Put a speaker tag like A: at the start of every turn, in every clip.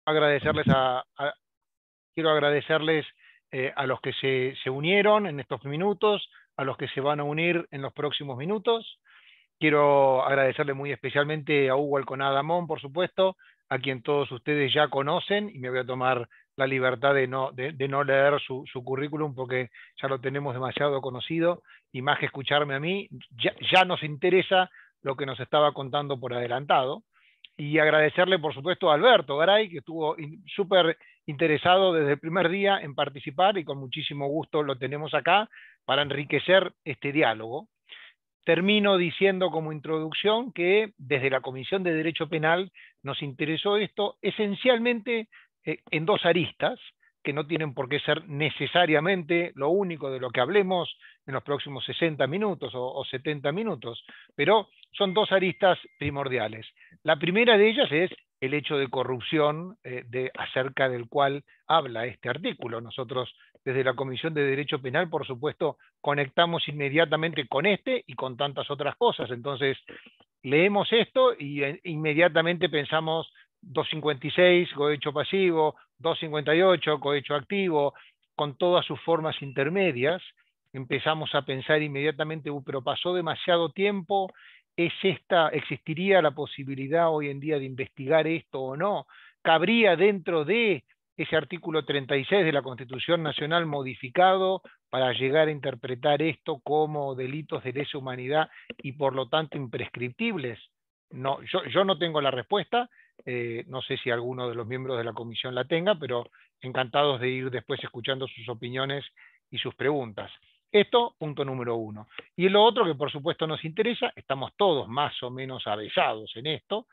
A: agradecerles quiero agradecerles a los que se unieron en estos minutos, a los que se van a unir en los próximos minutos. Quiero agradecerle muy especialmente a Hugo Alconada Amón, por supuesto, a quien todos ustedes ya conocen, y me voy a tomar la libertad de no leer su currículum porque ya lo tenemos demasiado conocido, y más que escucharme a mí, ya nos interesa lo que nos estaba contando por adelantado. Y agradecerle, por supuesto, a Alberto Garay, que estuvo súper interesado desde el primer día en participar, y con muchísimo gusto lo tenemos acá para enriquecer este diálogo. Termino diciendo como introducción que desde la Comisión de Derecho Penal nos interesó esto esencialmente en dos aristas, que no tienen por qué ser necesariamente lo único de lo que hablemos en los próximos 60 minutos o 70 minutos, pero son dos aristas primordiales. La primera de ellas es el hecho de corrupción acerca del cual habla este artículo. Nosotros desde la Comisión de Derecho Penal, por supuesto, conectamos inmediatamente con este y con tantas otras cosas. Entonces, leemos esto y inmediatamente pensamos 256, cohecho pasivo, 258, cohecho activo, con todas sus formas intermedias. Empezamos a pensar inmediatamente, pero pasó demasiado tiempo, ¿existiría la posibilidad hoy en día de investigar esto o no? ¿Cabría dentro de ese artículo 36 de la Constitución Nacional modificado para llegar a interpretar esto como delitos de lesa humanidad y por lo tanto imprescriptibles? No, yo no tengo la respuesta, no sé si alguno de los miembros de la comisión la tenga, pero encantados de ir después escuchando sus opiniones y sus preguntas. Esto, punto número uno. Y lo otro que por supuesto nos interesa, estamos todos más o menos avesados en esto,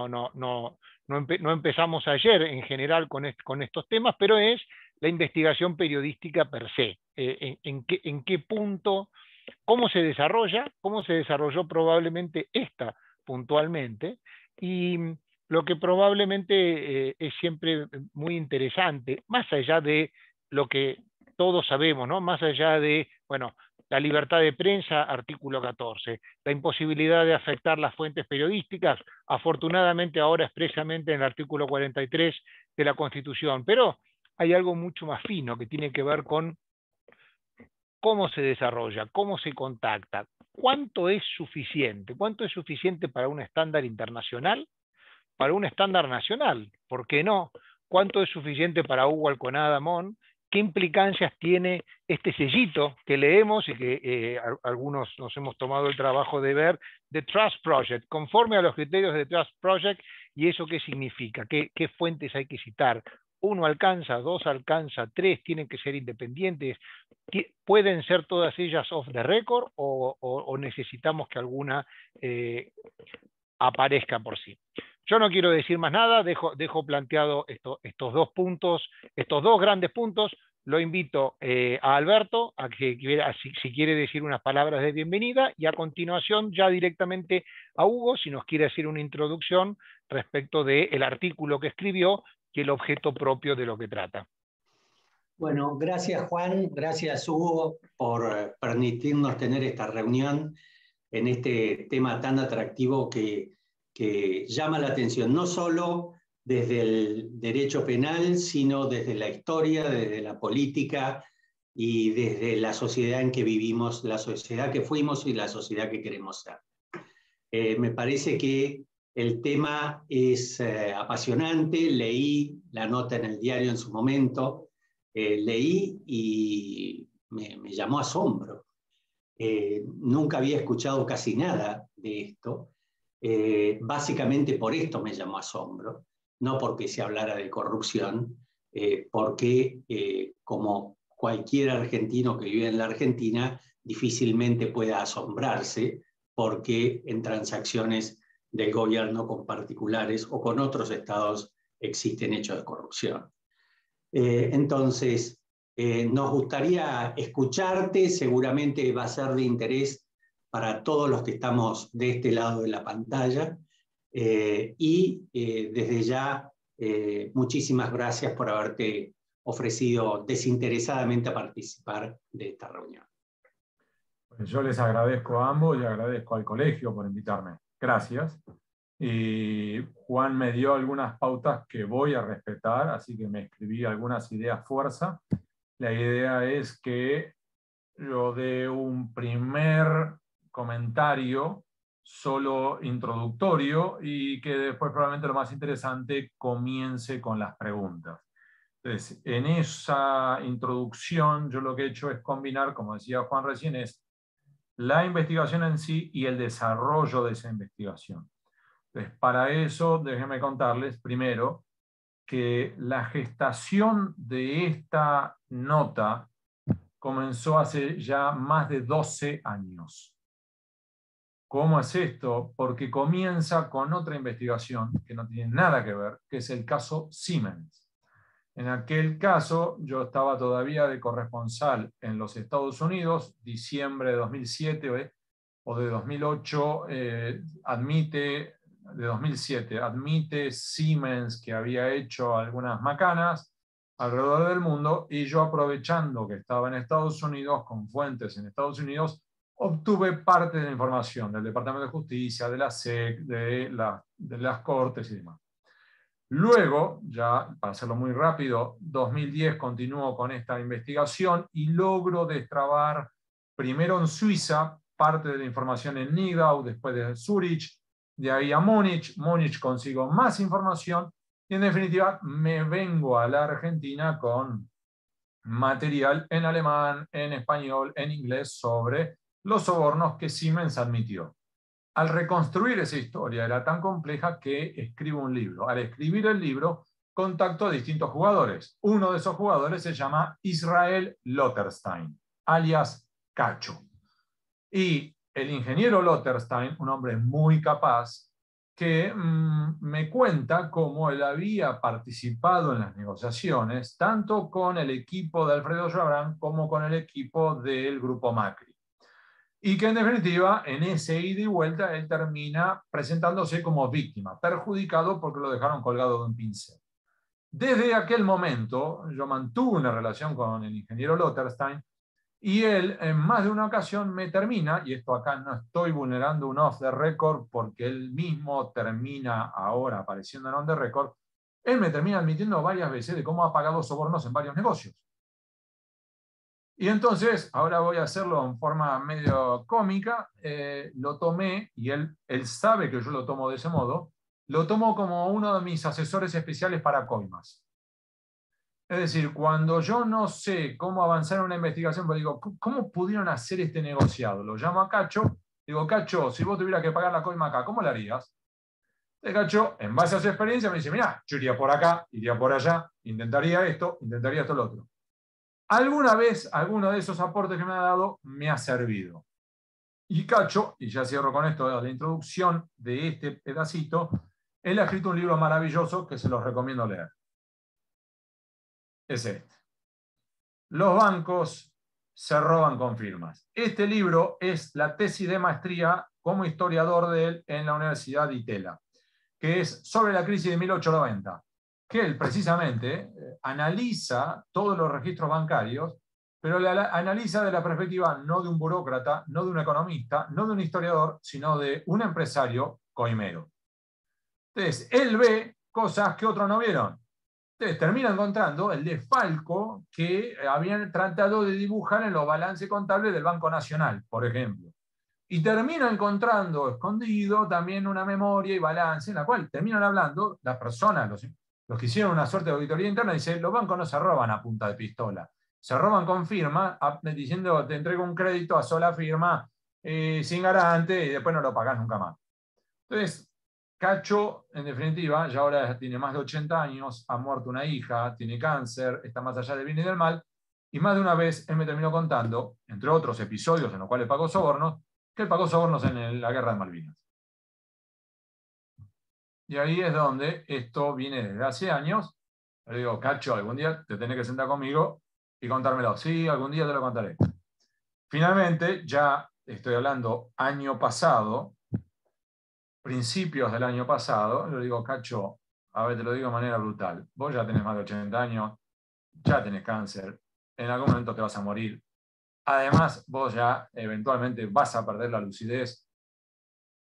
A: no empezamos ayer en general con estos temas, pero es la investigación periodística per se. En qué punto, cómo se desarrolló probablemente esta puntualmente, y lo que probablemente es siempre muy interesante, más allá de lo que todos sabemos, ¿no? Más allá de, bueno, la libertad de prensa, artículo 14, la imposibilidad de afectar las fuentes periodísticas, afortunadamente ahora expresamente en el artículo 43 de la Constitución, pero hay algo mucho más fino que tiene que ver con cómo se desarrolla, cómo se contacta, cuánto es suficiente para un estándar internacional, para un estándar nacional, ¿por qué no? ¿Cuánto es suficiente para Hugo Alconada Amón? ¿Qué implicancias tiene este sellito que leemos y que algunos nos hemos tomado el trabajo de ver, de Trust Project, conforme a los criterios de Trust Project? ¿Y eso qué significa? ¿Qué fuentes hay que citar? ¿Uno alcanza, dos alcanza, tres tienen que ser independientes? ¿Pueden ser todas ellas off the record o necesitamos que alguna aparezca por sí? Yo no quiero decir más nada, dejo planteado estos dos puntos, estos dos grandes puntos. Lo invito a Alberto a que si quiere decir unas palabras de bienvenida, y a continuación ya directamente a Hugo, si nos quiere hacer una introducción respecto del artículo que escribió y el objeto propio de lo que trata.
B: Bueno, gracias Juan, gracias Hugo por permitirnos tener esta reunión en este tema tan atractivo que llama la atención, no solo desde el derecho penal, sino desde la historia, desde la política y desde la sociedad en que vivimos, la sociedad que fuimos y la sociedad que queremos ser. Me parece que el tema es apasionante, leí la nota en el diario en su momento, leí y me llamó asombro. Nunca había escuchado casi nada de esto. Básicamente por esto me llamó asombro, no porque se hablara de corrupción, porque como cualquier argentino que vive en la Argentina, difícilmente pueda asombrarse porque en transacciones del gobierno con particulares o con otros estados existen hechos de corrupción. Entonces, nos gustaría escucharte, seguramente va a ser de interés para todos los que estamos de este lado de la pantalla, desde ya muchísimas gracias por haberte ofrecido desinteresadamente a participar de esta reunión.
C: Yo les agradezco a ambos y agradezco al colegio por invitarme. Gracias. Y Juan me dio algunas pautas que voy a respetar, así que me escribí algunas ideas fuerza. La idea es que yo dé un primer comentario solo introductorio y que después probablemente lo más interesante comience con las preguntas. Entonces, en esa introducción yo lo que he hecho es combinar, como decía Juan recién, es la investigación en sí y el desarrollo de esa investigación. Entonces, para eso, déjenme contarles primero que la gestación de esta nota comenzó hace ya más de 12 años. ¿Cómo es esto? Porque comienza con otra investigación que no tiene nada que ver, que es el caso Siemens. En aquel caso, yo estaba todavía de corresponsal en los Estados Unidos, diciembre de 2007 o de 2008, de 2007, admite Siemens que había hecho algunas macanas alrededor del mundo, y yo, aprovechando que estaba en Estados Unidos, con fuentes en Estados Unidos, obtuve parte de la información del Departamento de Justicia, de la SEC, de las Cortes y demás. Luego, ya para hacerlo muy rápido, 2010 continúo con esta investigación y logro destrabar primero en Suiza parte de la información en Nidau, después de Zurich, de ahí a Múnich. Múnich consigo más información y en definitiva me vengo a la Argentina con material en alemán, en español, en inglés sobre los sobornos que Siemens admitió. Al reconstruir esa historia era tan compleja que escribo un libro. Al escribir el libro, contacto a distintos jugadores. Uno de esos jugadores se llama Israel Lotterstein, alias Cacho. Y el ingeniero Lotterstein, un hombre muy capaz, que me cuenta cómo él había participado en las negociaciones, tanto con el equipo de Alfredo Joabrán como con el equipo del Grupo Macri. Y que en definitiva, en ese ida y vuelta, él termina presentándose como víctima, perjudicado porque lo dejaron colgado de un pincel. Desde aquel momento, yo mantuve una relación con el ingeniero Lotterstein y él en más de una ocasión me termina, y esto acá no estoy vulnerando un off the record porque él mismo termina ahora apareciendo en on the record, él me termina admitiendo varias veces de cómo ha pagado sobornos en varios negocios. Y entonces, ahora voy a hacerlo en forma medio cómica, lo tomé, y él sabe que yo lo tomo de ese modo, lo tomo como uno de mis asesores especiales para coimas. Es decir, cuando yo no sé cómo avanzar en una investigación, pues digo, ¿cómo pudieron hacer este negociado? Lo llamo a Cacho, digo, Cacho, si vos tuvieras que pagar la coima acá, ¿cómo lo harías? El Cacho, en base a su experiencia, me dice, mira, yo iría por acá, iría por allá, intentaría esto lo otro. Alguna vez, alguno de esos aportes que me ha dado me ha servido. Y Cacho, y ya cierro con esto, la introducción de este pedacito, él ha escrito un libro maravilloso que se los recomiendo leer. Es este. Los bancos se roban con firmas. Este libro es la tesis de maestría como historiador de él en la Universidad de Itela, que es sobre la crisis de 1890, que él precisamente analiza todos los registros bancarios, pero la analiza de la perspectiva no de un burócrata, no de un economista, no de un historiador, sino de un empresario coimero. Entonces, él ve cosas que otros no vieron. Entonces, termina encontrando el desfalco que habían tratado de dibujar en los balances contables del Banco Nacional, por ejemplo. Y termina encontrando escondido también una memoria y balance en la cual terminan hablando las personas, los que hicieron una suerte de auditoría interna, dicen, los bancos no se roban a punta de pistola, se roban con firma, diciendo, te entrego un crédito a sola firma, sin garante, y después no lo pagás nunca más. Entonces, Cacho, en definitiva, ya ahora tiene más de 80 años, ha muerto una hija, tiene cáncer, está más allá del bien y del mal, y más de una vez él me terminó contando, entre otros episodios en los cuales pagó sobornos, que él pagó sobornos en la guerra de Malvinas. Y ahí es donde esto viene desde hace años. Le digo, Cacho, algún día te tenés que sentar conmigo y contármelo. Sí, algún día te lo contaré. Finalmente, ya estoy hablando año pasado, principios del año pasado, le digo, Cacho, a ver, te lo digo de manera brutal, vos ya tenés más de 80 años, ya tenés cáncer, en algún momento te vas a morir, además vos ya eventualmente vas a perder la lucidez,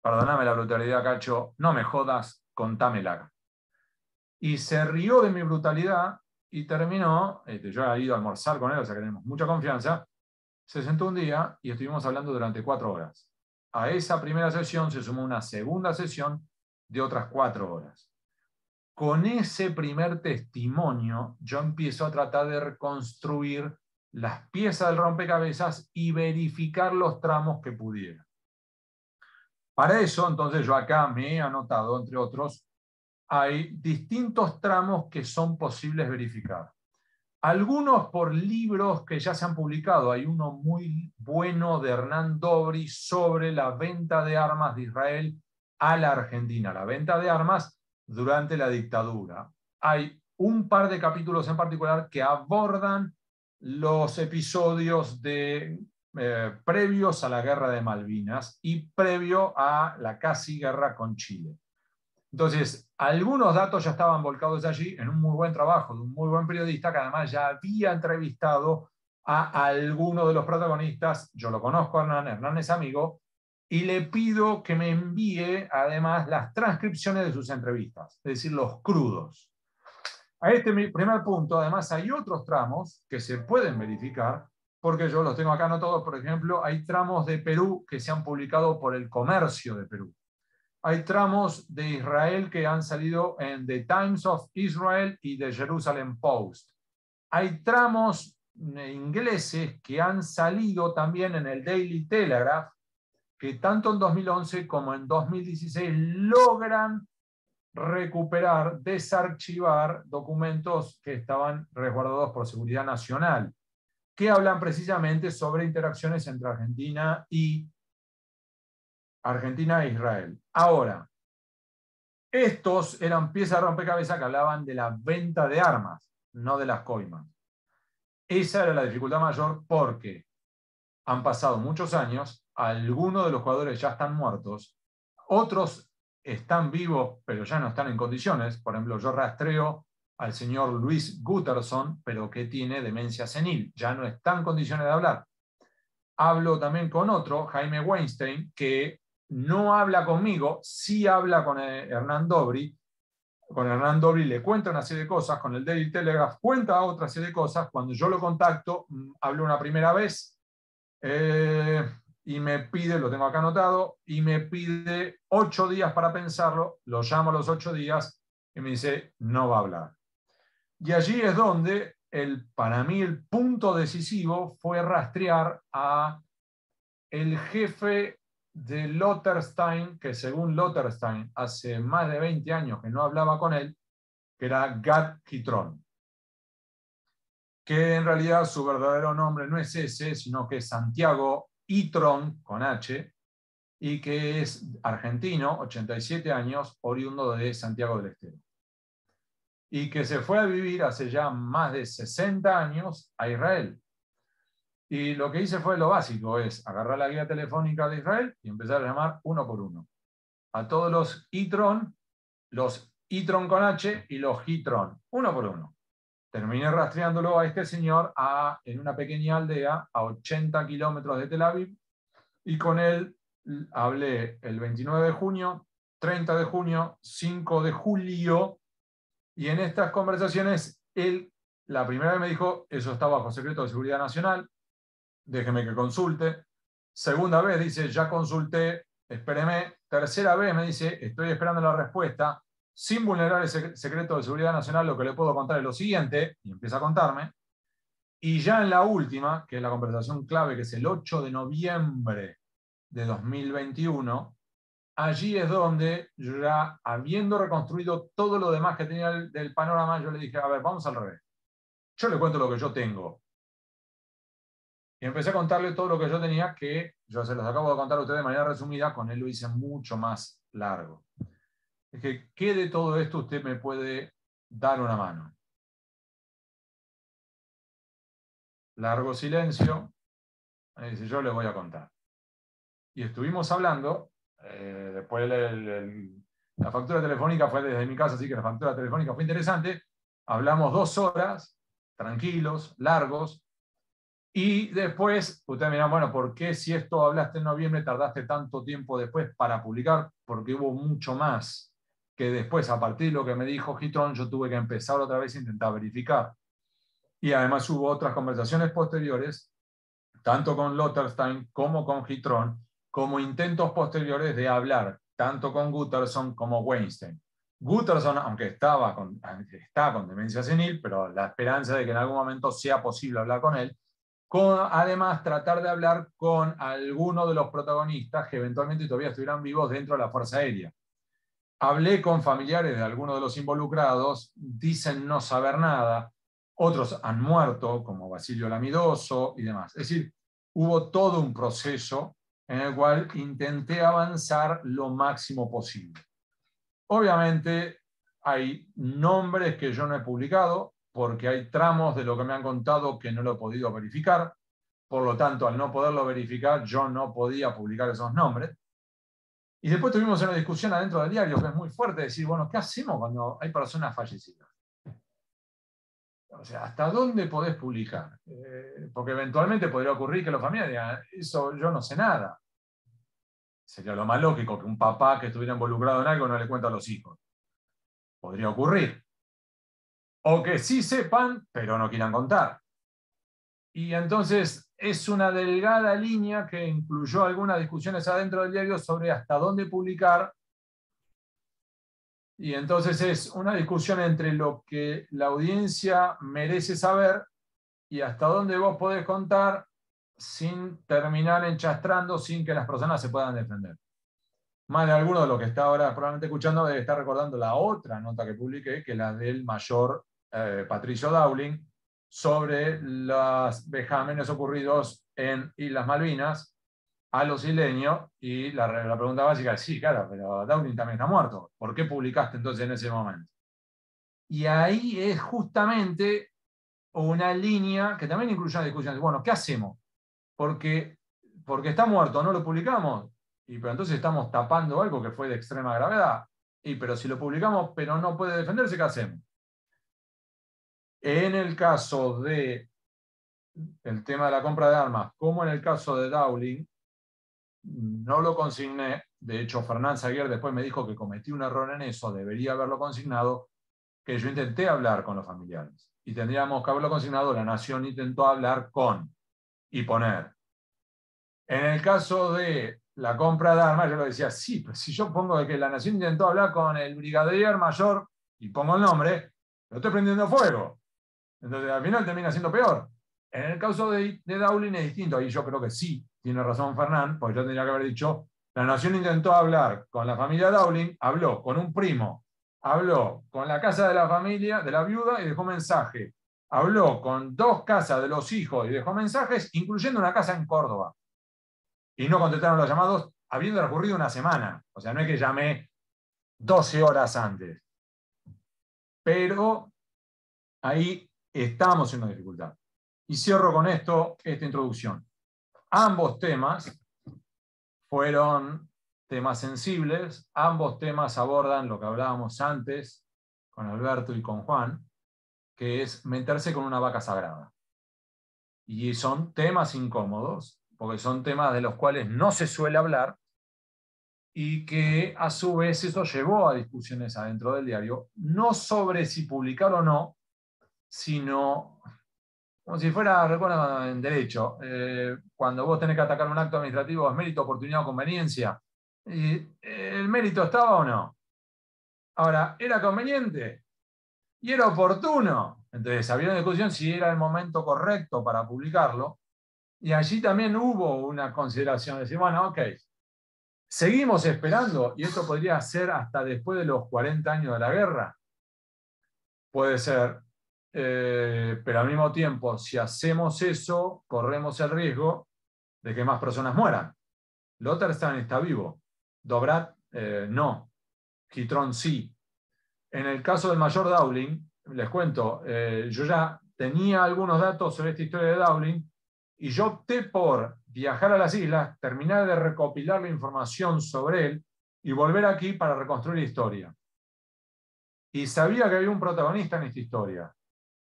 C: perdóname la brutalidad, Cacho, no me jodas, contámela. Y se rió de mi brutalidad y terminó, yo había ido a almorzar con él, o sea que tenemos mucha confianza, se sentó un día y estuvimos hablando durante 4 horas. A esa primera sesión se sumó una segunda sesión de otras 4 horas. Con ese primer testimonio, yo empiezo a tratar de reconstruir las piezas del rompecabezas y verificar los tramos que pudiera. Para eso, entonces, yo acá me he anotado, entre otros, hay distintos tramos que son posibles verificar. Algunos por libros que ya se han publicado. Hay uno muy bueno de Hernán Dobry sobre la venta de armas de Israel a la Argentina, la venta de armas durante la dictadura. Hay un par de capítulos en particular que abordan los episodios previos a la guerra de Malvinas y previo a la casi guerra con Chile. Entonces, algunos datos ya estaban volcados allí en un muy buen trabajo de un muy buen periodista que además ya había entrevistado a alguno de los protagonistas. Yo lo conozco a Hernán, Hernán es amigo, y le pido que me envíe además las transcripciones de sus entrevistas, es decir, los crudos. A este primer punto, además, hay otros tramos que se pueden verificar, porque yo los tengo acá anotados. Por ejemplo, hay tramos de Perú que se han publicado por El Comercio de Perú. Hay tramos de Israel que han salido en The Times of Israel y The Jerusalem Post. Hay tramos ingleses que han salido también en el Daily Telegraph, que tanto en 2011 como en 2016 logran recuperar, desarchivar documentos que estaban resguardados por seguridad nacional, que hablan precisamente sobre interacciones entre Argentina e Israel. Ahora, estos eran piezas de rompecabezas que hablaban de la venta de armas, no de las coimas. Esa era la dificultad mayor porque han pasado muchos años, algunos de los jugadores ya están muertos, otros están vivos pero ya no están en condiciones. Por ejemplo, yo rastreo al señor Luis Gutterson, pero que tiene demencia senil, ya no está en condiciones de hablar. Hablo también con otro, Jaime Weinstein, que no habla conmigo, sí habla con Hernán Dobry. Con Hernán Dobry le cuenta una serie de cosas, con el Daily Telegraph cuenta otra serie de cosas. Cuando yo lo contacto, hablo una primera vez y me pide, lo tengo acá anotado, y me pide 8 días para pensarlo. Lo llamo a los 8 días y me dice, no va a hablar. Y allí es donde para mí el punto decisivo fue rastrear a el jefe de Lotterstein, que según Lotterstein hace más de 20 años que no hablaba con él, que era Gad Kitron, que en realidad su verdadero nombre no es ese, sino que es Santiago Itron, con H, y que es argentino, 87 años, oriundo de Santiago del Estero, y que se fue a vivir hace ya más de 60 años a Israel. Y lo que hice fue lo básico, es agarrar la guía telefónica de Israel y empezar a llamar uno por uno a todos los Itron con H y los Gitron, uno por uno. Terminé rastreándolo a este señor en una pequeña aldea a 80 kilómetros de Tel Aviv, y con él hablé el 29 de junio, 30 de junio, 5 de julio, y en estas conversaciones él la primera vez me dijo, eso está bajo secreto de seguridad nacional, déjeme que consulte. Segunda vez dice, ya consulté, espéreme. Tercera vez me dice, estoy esperando la respuesta. Sin vulnerar el secreto de seguridad nacional, lo que le puedo contar es lo siguiente, y empieza a contarme. Y ya en la última, que es la conversación clave, que es el 8 de noviembre de 2021, allí es donde yo ya, habiendo reconstruido todo lo demás que tenía del panorama, yo le dije, a ver, vamos al revés. Yo le cuento lo que yo tengo. Y empecé a contarle todo lo que yo tenía, que yo se los acabo de contar a ustedes de manera resumida, con él lo hice mucho más largo. Es que, ¿qué de todo esto usted me puede dar una mano? Largo silencio. Me dice, yo le voy a contar. Y estuvimos hablando, después la factura telefónica fue desde mi casa, así que la factura telefónica fue interesante. Hablamos 2 horas, tranquilos, largos. Y después, ustedes miran, bueno, ¿por qué si esto hablaste en noviembre tardaste tanto tiempo después para publicar? Porque hubo mucho más que después, a partir de lo que me dijo Gitron, yo tuve que empezar otra vez a intentar verificar. Y además hubo otras conversaciones posteriores, tanto con Lotterstein como con Gitron, como intentos posteriores de hablar, tanto con Gutterson como Weinstein. Gutterson, aunque está con demencia senil, pero la esperanza de que en algún momento sea posible hablar con él, además tratar de hablar con alguno de los protagonistas que eventualmente todavía estuvieran vivos dentro de la Fuerza Aérea. Hablé con familiares de algunos de los involucrados, dicen no saber nada, otros han muerto, como Basilio Lamidoso y demás. Es decir, hubo todo un proceso en el cual intenté avanzar lo máximo posible. Obviamente hay nombres que yo no he publicado, porque hay tramos de lo que me han contado que no lo he podido verificar. Por lo tanto, al no poderlo verificar, yo no podía publicar esos nombres. Y después tuvimos una discusión adentro del diario que es muy fuerte, decir, bueno, ¿qué hacemos cuando hay personas fallecidas? O sea, ¿hasta dónde podés publicar? Porque eventualmente podría ocurrir que los familiares digan, eso yo no sé nada. Sería lo más lógico que un papá que estuviera involucrado en algo no le cuente a los hijos. Podría ocurrir. O que sí sepan, pero no quieran contar. Y entonces es una delgada línea que incluyó algunas discusiones adentro del diario sobre hasta dónde publicar. Y entonces es una discusión entre lo que la audiencia merece saber y hasta dónde vos podés contar sin terminar enchastrando, sin que las personas se puedan defender. Más de alguno de los que está ahora probablemente escuchando debe estar recordando la otra nota que publiqué, que es la del mayor Patricio Dowling, sobre los vejámenes ocurridos en Islas Malvinas a los isleños, y la pregunta básica es, sí, claro, pero Dowling también está muerto. ¿Por qué publicaste entonces en ese momento? Y ahí es justamente una línea que también incluye una discusión. Bueno, ¿qué hacemos? Porque está muerto, ¿no lo publicamos? Pero entonces estamos tapando algo que fue de extrema gravedad. Pero si lo publicamos, pero no puede defenderse, ¿qué hacemos? En el caso del tema de la compra de armas, como en el caso de Dowling, no lo consigné. De hecho, Fernán Zaguer después me dijo que cometí un error en eso, debería haberlo consignado, que yo intenté hablar con los familiares. Y tendríamos que haberlo consignado, la Nación intentó hablar con y poner. En el caso de la compra de armas, yo lo decía, sí, pero si yo pongo que la Nación intentó hablar con el brigadier mayor y pongo el nombre, lo estoy prendiendo fuego. Entonces al final termina siendo peor. En el caso de Dowling es distinto, ahí yo creo que sí, tiene razón Fernán, porque yo tendría que haber dicho, la Nación intentó hablar con la familia Dowling, habló con un primo, habló con la casa de la familia, de la viuda, y dejó mensaje. Habló con 2 casas de los hijos y dejó mensajes, incluyendo una casa en Córdoba. Y no contestaron los llamados, habiendo transcurrido una semana. O sea, no es que llamé 12 horas antes. Pero ahí estamos en una dificultad. Y cierro con esto esta introducción. Ambos temas fueron temas sensibles, ambos temas abordan lo que hablábamos antes con Alberto y con Juan, que es meterse con una vaca sagrada. Y son temas incómodos, porque son temas de los cuales no se suele hablar, y que a su vez eso llevó a discusiones adentro del diario, no sobre si publicar o no, sino como si fuera, recuerdo en derecho, cuando vos tenés que atacar un acto administrativo, ¿es mérito, oportunidad o conveniencia? ¿El mérito estaba o no? Ahora, ¿era conveniente? ¿Y era oportuno? Entonces había una discusión si era el momento correcto para publicarlo, y allí también hubo una consideración de decir, bueno, ok, seguimos esperando, y esto podría ser hasta después de los 40 años de la guerra. Puede ser. Pero al mismo tiempo, si hacemos eso, corremos el riesgo de que más personas mueran. Lotterstein está vivo. Dobrat, no. Gitron sí. En el caso del mayor Dowling, les cuento, yo ya tenía algunos datos sobre esta historia de Dowling, y yo opté por viajar a las islas, terminar de recopilar la información sobre él y volver aquí para reconstruir la historia. Y sabía que había un protagonista en esta historia,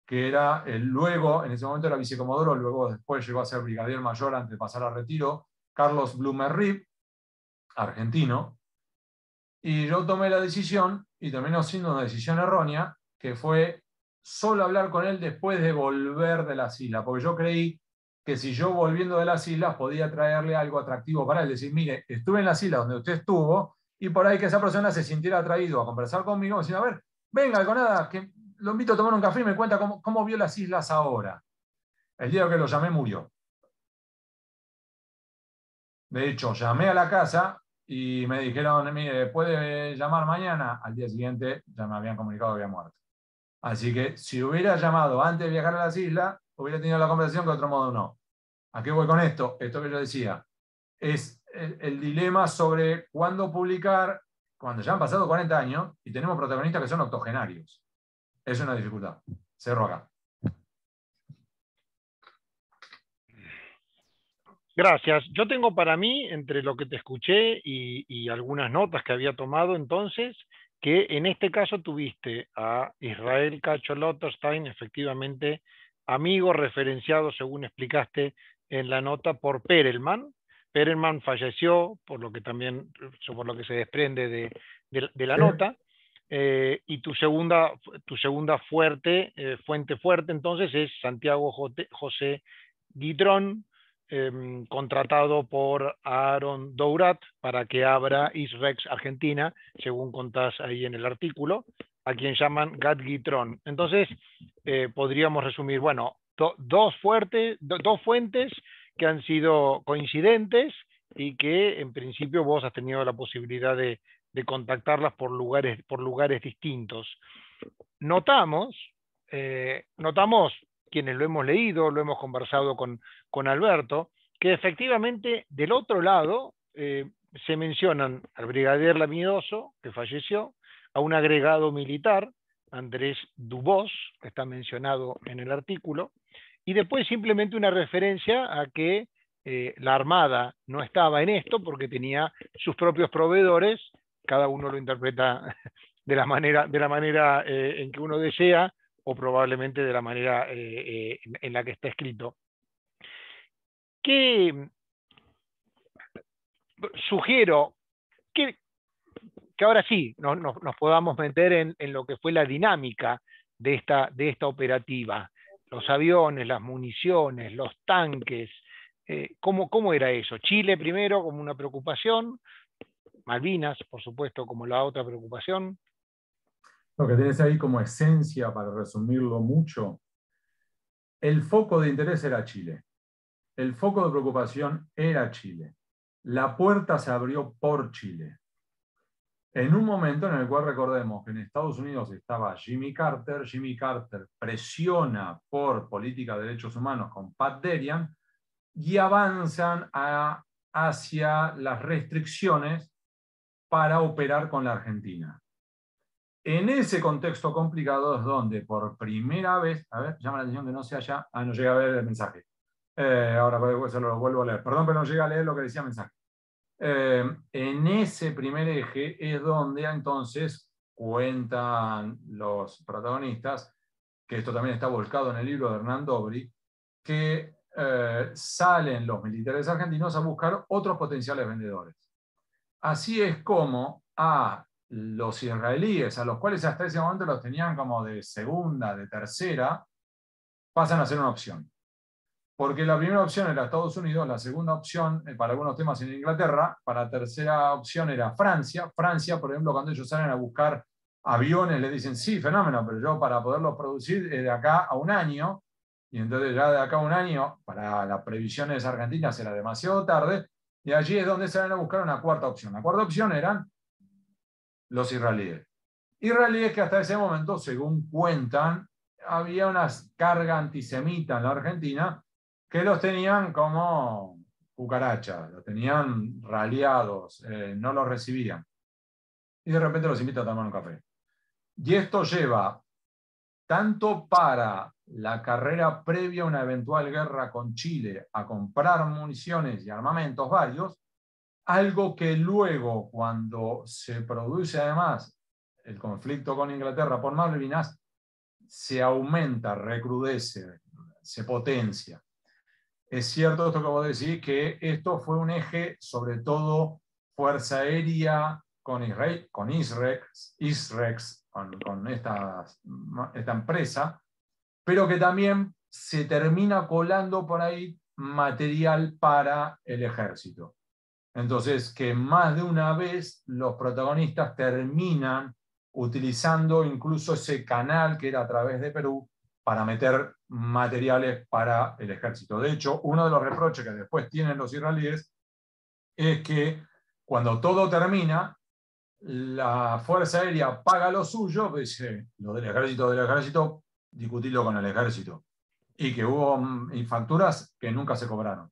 C: que era luego, en ese momento era vicecomodoro, luego después llegó a ser brigadier mayor antes de pasar a retiro, Carlos Blumer-Rip, argentino, y yo tomé la decisión, y terminó siendo una decisión errónea, que fue solo hablar con él después de volver de las islas, porque yo creí que si yo volviendo de las islas podía traerle algo atractivo para él, decir, mire, estuve en las islas donde usted estuvo, y por ahí que esa persona se sintiera atraído a conversar conmigo, diciendo, a ver, venga, Alconada, que lo invito a tomar un café y me cuenta cómo vio las islas ahora. El día que lo llamé murió. De hecho, llamé a la casa y me dijeron, mire, ¿puede llamar mañana? Al día siguiente ya me habían comunicado que había muerto. Así que si hubiera llamado antes de viajar a las islas, hubiera tenido la conversación que de otro modo no. ¿A qué voy con esto? Esto que yo decía. Es el dilema sobre cuándo publicar cuando ya han pasado 40 años y tenemos protagonistas que son octogenarios. Es una dificultad. Cerro acá.
A: Gracias. Yo tengo para mí, entre lo que te escuché y algunas notas que había tomado entonces, que en este caso tuviste a Israel Cacho Lotterstein, efectivamente amigo referenciado, según explicaste en la nota, por Perelman. Perelman falleció, por lo que también, por lo que se desprende de la nota. Y tu segunda fuente fuerte entonces es Santiago José Guitrón, contratado por Aaron Dourat para que abra ISREX Argentina, según contás ahí en el artículo, a quien llaman Gad Guitrón. Entonces, podríamos resumir, bueno, dos fuentes que han sido coincidentes y que en principio vos has tenido la posibilidad de contactarlas por lugares distintos. Notamos quienes lo hemos leído, lo hemos conversado con Alberto, que efectivamente del otro lado se mencionan al brigadier Lamidoso, que falleció, a un agregado militar, Andrés Dubós, que está mencionado en el artículo, y después simplemente una referencia a que la Armada no estaba en esto porque tenía sus propios proveedores, cada uno lo interpreta de la manera en que uno desea, o probablemente de la manera en la que está escrito. Que sugiero que ahora sí nos podamos meter en lo que fue la dinámica de esta operativa. Los aviones, las municiones, los tanques. ¿Cómo era eso? Chile primero como una preocupación, Malvinas, por supuesto, como la otra preocupación.
C: Lo que tenés ahí como esencia, para resumirlo mucho, el foco de interés era Chile. El foco de preocupación era Chile. La puerta se abrió por Chile. En un momento en el cual recordemos que en Estados Unidos estaba Jimmy Carter presiona por política de derechos humanos con Pat Derian y avanzan hacia las restricciones para operar con la Argentina. En ese contexto complicado es donde por primera vez, a ver, llama la atención que no sea allá, no llega a ver el mensaje. Ahora se lo vuelvo a leer, perdón, pero no llega a leer lo que decía el mensaje. En ese primer eje es donde entonces cuentan los protagonistas, que esto también está volcado en el libro de Hernán Dobry, que salen los militares argentinos a buscar otros potenciales vendedores. Así es como a los israelíes, a los cuales hasta ese momento los tenían como de segunda, de tercera, pasan a ser una opción. Porque la primera opción era Estados Unidos, la segunda opción, para algunos temas en Inglaterra, para la tercera opción era Francia. Francia, por ejemplo, cuando ellos salen a buscar aviones, les dicen, sí, fenómeno, pero yo para poderlos producir de acá a un año, y entonces ya de acá a un año, para las previsiones argentinas era demasiado tarde, y allí es donde salen a buscar una cuarta opción. La cuarta opción eran los israelíes. Israelíes que hasta ese momento, según cuentan, había una carga antisemita en la Argentina que los tenían como cucarachas, los tenían raleados, no los recibían. Y de repente los invita a tomar un café. Y esto lleva tanto para la carrera previa a una eventual guerra con Chile a comprar municiones y armamentos varios, algo que luego, cuando se produce además el conflicto con Inglaterra por Malvinas, se aumenta, recrudece, se potencia. Es cierto esto que vos decís, que esto fue un eje, sobre todo Fuerza Aérea con ISREX, con esta empresa, pero que también se termina colando por ahí material para el ejército. Entonces, que más de una vez los protagonistas terminan utilizando incluso ese canal que era a través de Perú para meter materiales para el ejército. De hecho, uno de los reproches que después tienen los israelíes es que cuando todo termina, la Fuerza Aérea paga lo suyo, pues dice, lo del ejército, discutirlo con el ejército. Y que hubo facturas que nunca se cobraron.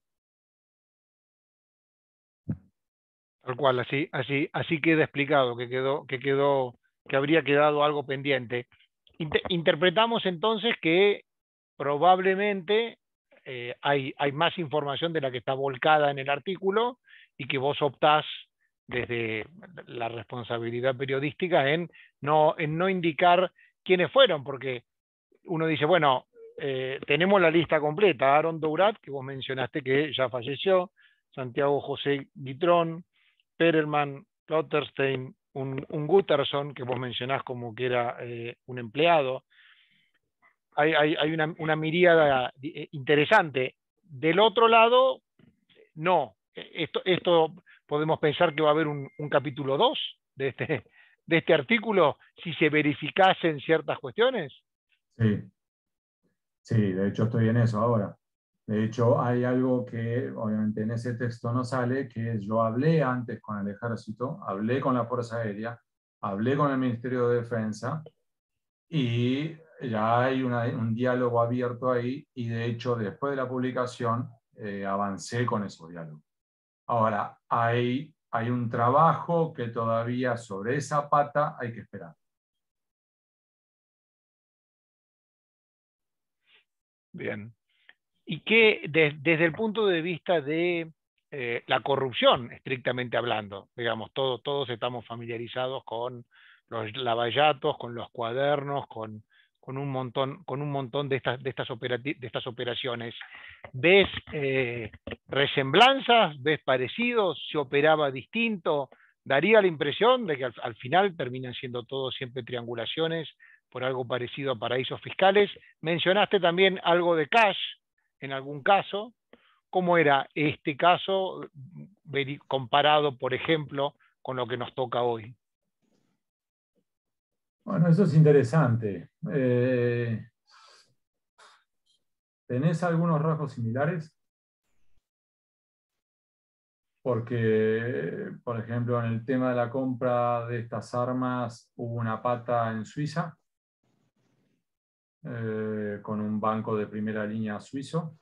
A: Tal cual, así queda explicado, que habría quedado algo pendiente. Interpretamos entonces que probablemente hay más información de la que está volcada en el artículo y que vos optás desde la responsabilidad periodística en no indicar quiénes fueron, porque uno dice, bueno, tenemos la lista completa: Aaron Dourat, que vos mencionaste que ya falleció, Santiago José Guitrón, Perelman, Lotterstein, un Gutterson, que vos mencionás como que era un empleado. Hay una miríada interesante. Del otro lado, no. Esto podemos pensar que va a haber un capítulo 2 de este artículo, si se verificasen ciertas cuestiones.
C: Sí, sí, de hecho estoy en eso ahora. De hecho, hay algo que obviamente en ese texto no sale, que es: yo hablé antes con el ejército, hablé con la Fuerza Aérea, hablé con el Ministerio de Defensa, y ya hay un diálogo abierto ahí, y de hecho después de la publicación avancé con esos diálogos. Ahora, hay un trabajo que todavía sobre esa pata hay que esperar.
A: Bien. Y que desde el punto de vista de la corrupción, estrictamente hablando, digamos, todos estamos familiarizados con los lavallatos, con los cuadernos, con un montón de estas operaciones. ¿Ves resemblanzas? ¿Ves parecidos? ¿Se operaba distinto? Daría la impresión de que al final terminan siendo todos siempre triangulaciones por algo parecido a paraísos fiscales. Mencionaste también algo de cash en algún caso. ¿Cómo era este caso comparado, por ejemplo, con lo que nos toca hoy?
C: Bueno, eso es interesante. ¿Tenés algunos rasgos similares? Porque, por ejemplo, en el tema de la compra de estas armas hubo una pata en Suiza, con un banco de primera línea suizo,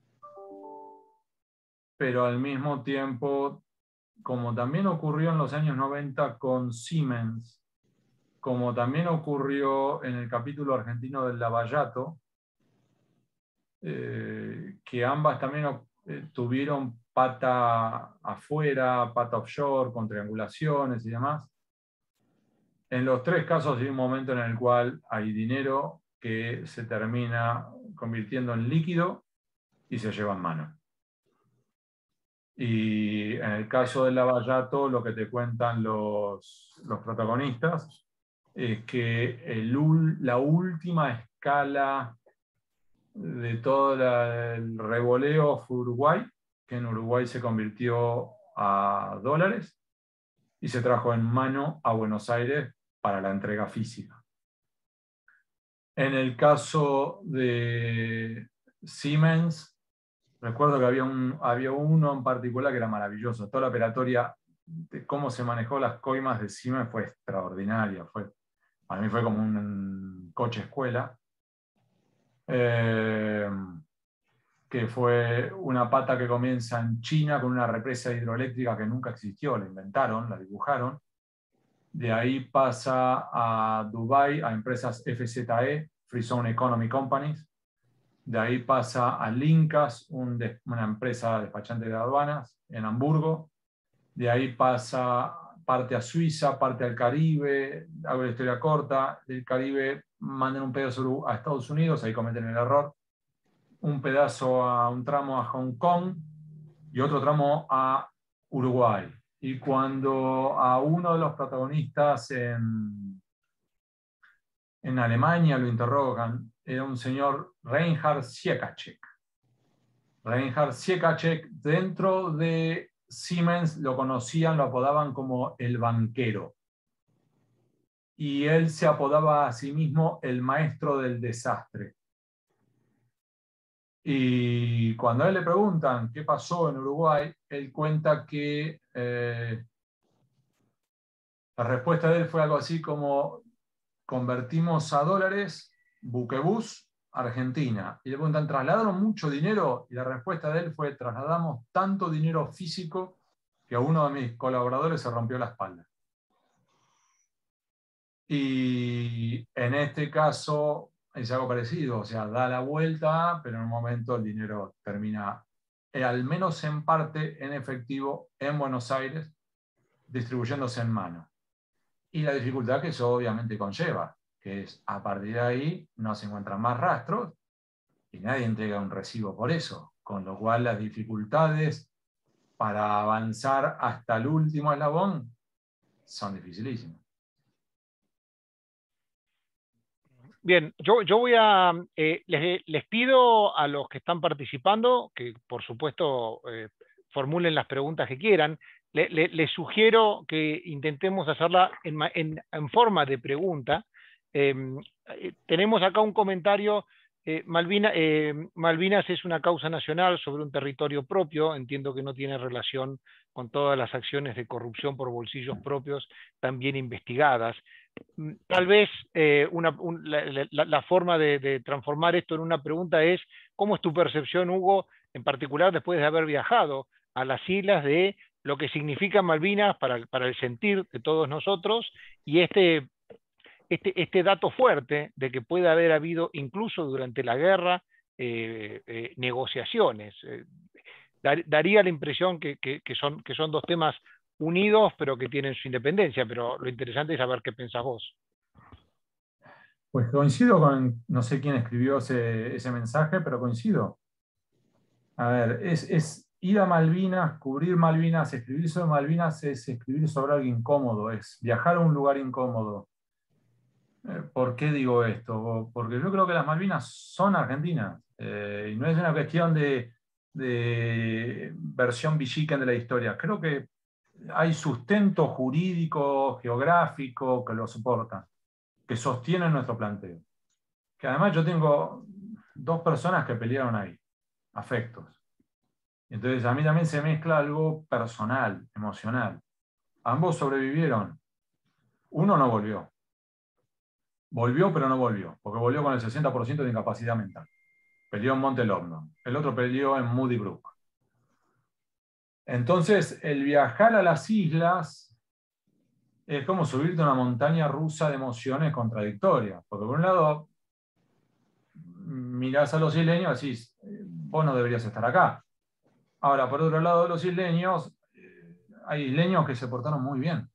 C: pero al mismo tiempo, como también ocurrió en los años 90 con Siemens, como también ocurrió en el capítulo argentino del Lavallato, que ambas también tuvieron pata afuera, pata offshore, con triangulaciones y demás. En los tres casos hay un momento en el cual hay dinero que se termina convirtiendo en líquido y se lleva en mano. Y en el caso del Lavallato, lo que te cuentan los protagonistas es que la última escala de todo el revoleo fue Uruguay, que en Uruguay se convirtió a dólares y se trajo en mano a Buenos Aires para la entrega física. En el caso de Siemens, recuerdo que había uno en particular que era maravilloso. Toda la operatoria de cómo se manejó las coimas de Siemens fue extraordinaria. Para mí fue como un coche escuela. Que fue una pata que comienza en China con una represa hidroeléctrica que nunca existió, la inventaron, la dibujaron. De ahí pasa a Dubái, a empresas FZE, Free Zone Economy Companies. De ahí pasa a Lincas, una empresa despachante de aduanas en Hamburgo. De ahí pasa parte a Suiza, parte al Caribe, hago la historia corta, del Caribe mandan un pedazo a Estados Unidos, ahí cometen el error, un pedazo a un tramo a Hong Kong y otro tramo a Uruguay. Y cuando a uno de los protagonistas en Alemania lo interrogan, era un señor Reinhard Siekacek. Reinhard Siekacek, dentro de Siemens lo conocían, lo apodaban como el banquero. Y él se apodaba a sí mismo el maestro del desastre. Y cuando a él le preguntan qué pasó en Uruguay, él cuenta que la respuesta de él fue algo así como: convertimos a dólares, buquebús, Argentina. Y le preguntan, ¿trasladaron mucho dinero? Y la respuesta de él fue: trasladamos tanto dinero físico que a uno de mis colaboradores se rompió la espalda. Y en este caso es algo parecido, o sea, da la vuelta, pero en un momento el dinero termina, al menos en parte, en efectivo, en Buenos Aires, distribuyéndose en mano. Y la dificultad que eso obviamente conlleva, que es, a partir de ahí no se encuentran más rastros y nadie entrega un recibo por eso, con lo cual las dificultades para avanzar hasta el último eslabón son dificilísimas.
A: Bien, yo voy a, les pido a los que están participando que por supuesto formulen las preguntas que quieran. Les sugiero que intentemos hacerla en forma de pregunta. Tenemos acá un comentario. Malvinas es una causa nacional sobre un territorio propio. Entiendo que no tiene relación con todas las acciones de corrupción por bolsillos propios también investigadas. Tal vez la forma de transformar esto en una pregunta es: ¿cómo es tu percepción, Hugo, en particular después de haber viajado a las islas, de lo que significa Malvinas para el sentir de todos nosotros, y este dato fuerte de que puede haber habido, incluso durante la guerra, negociaciones? Daría la impresión que son dos temas unidos, pero que tienen su independencia, pero lo interesante es saber qué pensás vos.
C: Pues coincido con, no sé quién escribió ese mensaje, pero coincido. A ver, es ir a Malvinas, cubrir Malvinas, escribir sobre Malvinas es escribir sobre algo incómodo, es viajar a un lugar incómodo. ¿Por qué digo esto? Porque yo creo que las Malvinas son argentinas, y no es una cuestión de versión villiquen de la historia. Creo que hay sustento jurídico, geográfico que lo soporta, que sostiene nuestro planteo. Que además yo tengo dos personas que pelearon ahí, afectos. Entonces a mí también se mezcla algo personal, emocional. Ambos sobrevivieron. Uno no volvió. Volvió, pero no volvió, porque volvió con el 60% de incapacidad mental. Peleó en Monte London. El otro peleó en Moody Brook. Entonces, el viajar a las islas es como subirte a una montaña rusa de emociones contradictorias. Porque por un lado, mirás a los isleños y decís, vos no deberías estar acá. Ahora, por otro lado, los isleños, hay isleños que se portaron muy bien.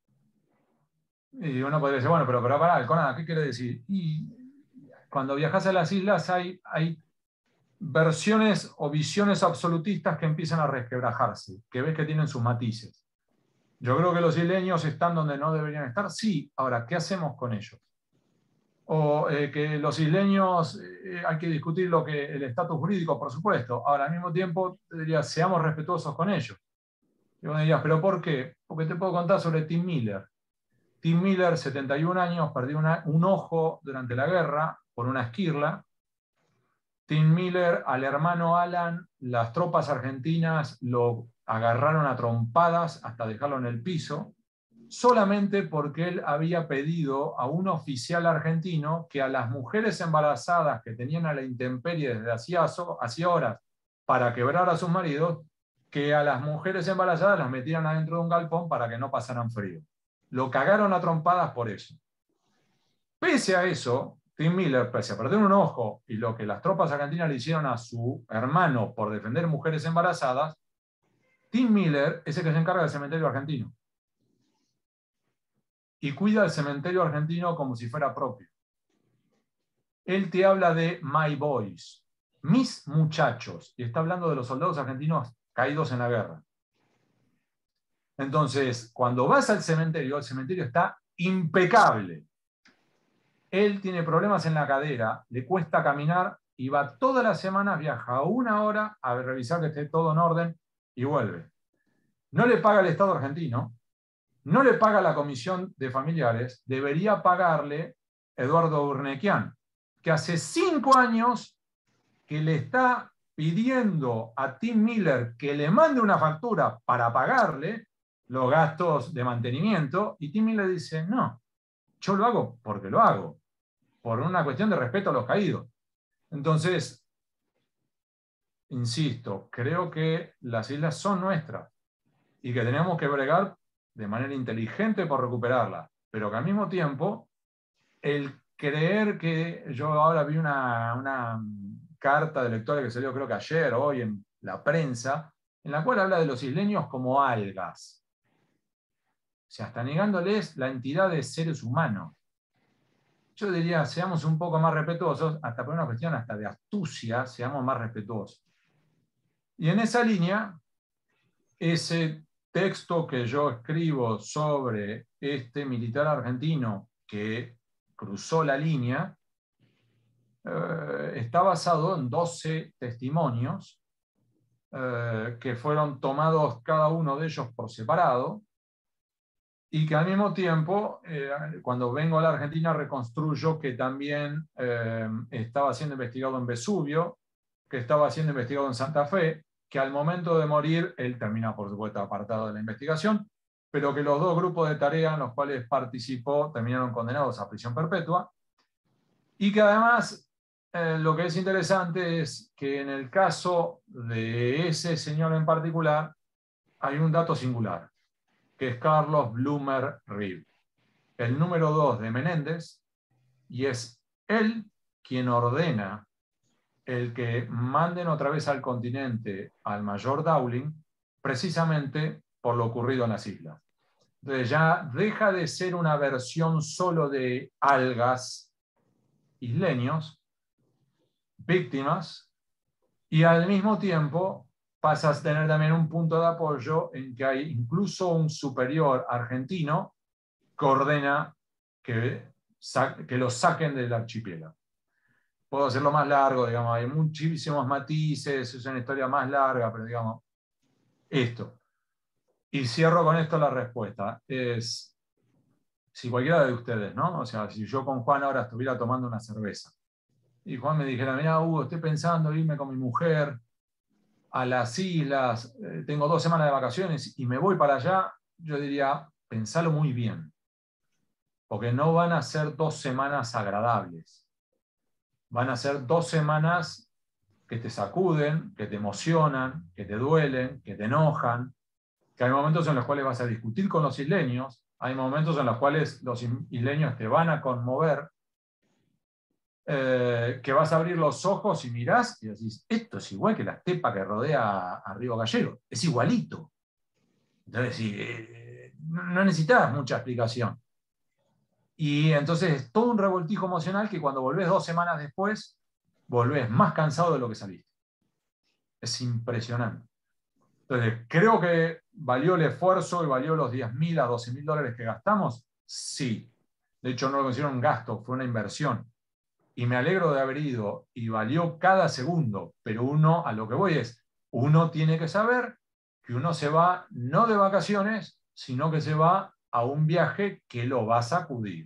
C: Y uno podría decir, bueno, pero pará, Alconada, ¿qué quiere decir? Y cuando viajas a las islas hay versiones o visiones absolutistas que empiezan a resquebrajarse, que ves que tienen sus matices. Yo creo que los isleños están donde no deberían estar, sí. Ahora, ¿qué hacemos con ellos? O que los isleños, hay que discutir el estatus jurídico, por supuesto. Ahora, al mismo tiempo, te diría, seamos respetuosos con ellos. Y vos dirías, ¿pero por qué? Porque te puedo contar sobre Tim Miller. Tim Miller, 71 años, perdió un ojo durante la guerra por una esquirla. Tim Miller, al hermano Alan, las tropas argentinas lo agarraron a trompadas hasta dejarlo en el piso, solamente porque él había pedido a un oficial argentino que a las mujeres embarazadas que tenían a la intemperie desde hacía horas para quebrar a sus maridos, que a las mujeres embarazadas las metieran adentro de un galpón para que no pasaran frío. Lo cagaron a trompadas por eso. Pese a eso, Tim Miller, pese a perder un ojo y lo que las tropas argentinas le hicieron a su hermano por defender mujeres embarazadas, Tim Miller es el que se encarga del cementerio argentino. y cuida el cementerio argentino como si fuera propio. Él te habla de my boys, mis muchachos, y está hablando de los soldados argentinos caídos en la guerra. Entonces, cuando vas al cementerio, el cementerio está impecable. Él tiene problemas en la cadera, le cuesta caminar y va todas las semanas, viaja 1 hora a revisar que esté todo en orden y vuelve. No le paga el Estado argentino, no le paga la comisión de familiares, debería pagarle Eduardo Urnequian, que hace 5 años que le está pidiendo a Tim Miller que le mande una factura para pagarle los gastos de mantenimiento, y Tim Miller dice, no, yo lo hago porque lo hago, por una cuestión de respeto a los caídos. Entonces, insisto, creo que las islas son nuestras y que tenemos que bregar de manera inteligente por recuperarlas, pero que al mismo tiempo, el creer que yo ahora vi una carta de lectores que salió creo que ayer o hoy en la prensa, en la cual habla de los isleños como algas. O sea, hasta negándoles la entidad de seres humanos. Yo diría, seamos un poco más respetuosos, hasta por una cuestión hasta de astucia, seamos más respetuosos. Y en esa línea, ese texto que yo escribo sobre este militar argentino que cruzó la línea, está basado en 12 testimonios que fueron tomados cada uno de ellos por separado, y que al mismo tiempo, cuando vengo a la Argentina, reconstruyo que también estaba siendo investigado en Vesubio, que estaba siendo investigado en Santa Fe, que al momento de morir, él termina, por supuesto, apartado de la investigación, pero que los 2 grupos de tarea en los cuales participó terminaron condenados a prisión perpetua, y que además lo que es interesante es que en el caso de ese señor en particular hay un dato singular, que es Carlos Blumer Rib, el número 2 de Menéndez, y es él quien ordena el que manden otra vez al continente al mayor Dowling, precisamente por lo ocurrido en las islas. Entonces ya deja de ser una versión solo de algas isleños, víctimas, y al mismo tiempo pasas a tener también un punto de apoyo en que hay incluso un superior argentino que ordena que lo saquen del archipiélago. Puedo hacerlo más largo, digamos, hay muchísimos matices, es una historia más larga, pero digamos, esto. Y cierro con esto la respuesta. Es, si cualquiera de ustedes, ¿no? O sea, si yo con Juan ahora estuviera tomando una cerveza, y Juan me dijera, mira, Hugo, estoy pensando irme con mi mujer a las islas, tengo 2 semanas de vacaciones y me voy para allá, yo diría, pensalo muy bien, porque no van a ser 2 semanas agradables. Van a ser 2 semanas que te sacuden, que te emocionan, que te duelen, que te enojan, que hay momentos en los cuales vas a discutir con los isleños, hay momentos en los cuales los isleños te van a conmover, que vas a abrir los ojos y mirás y decís, esto es igual que la estepa que rodea a Río Gallego, es igualito. Entonces, no necesitas mucha explicación. Y entonces es todo un revoltijo emocional que cuando volvés 2 semanas después, volvés más cansado de lo que saliste. Es impresionante. Entonces, creo que valió el esfuerzo y valió los 10.000 a 12.000 dólares que gastamos. Sí. De hecho, no lo considero un gasto, fue una inversión. Y me alegro de haber ido y valió cada segundo, pero uno, a lo que voy es, uno tiene que saber que uno se va no de vacaciones, sino que se va a un viaje que lo va a sacudir.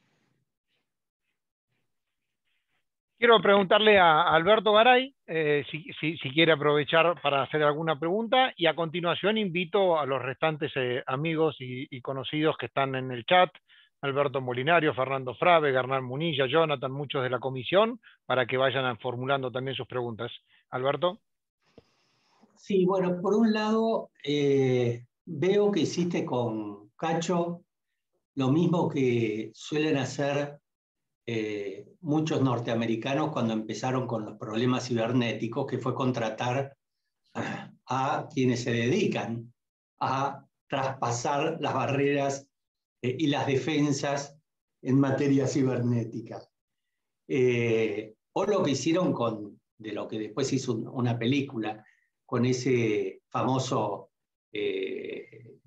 A: Quiero preguntarle a Alberto Garay si quiere aprovechar para hacer alguna pregunta, y a continuación invito a los restantes amigos y conocidos que están en el chat, Alberto Molinario, Fernando Frave, Hernán Munilla, Jonathan, muchos de la comisión, para que vayan formulando también sus preguntas. Alberto.
B: Sí, bueno, por un lado, veo que hiciste con Cacho lo mismo que suelen hacer muchos norteamericanos cuando empezaron con los problemas cibernéticos, que fue contratar a quienes se dedican a traspasar las barreras y las defensas en materia cibernética. O lo que hicieron de lo que después hizo una película, con ese famoso, él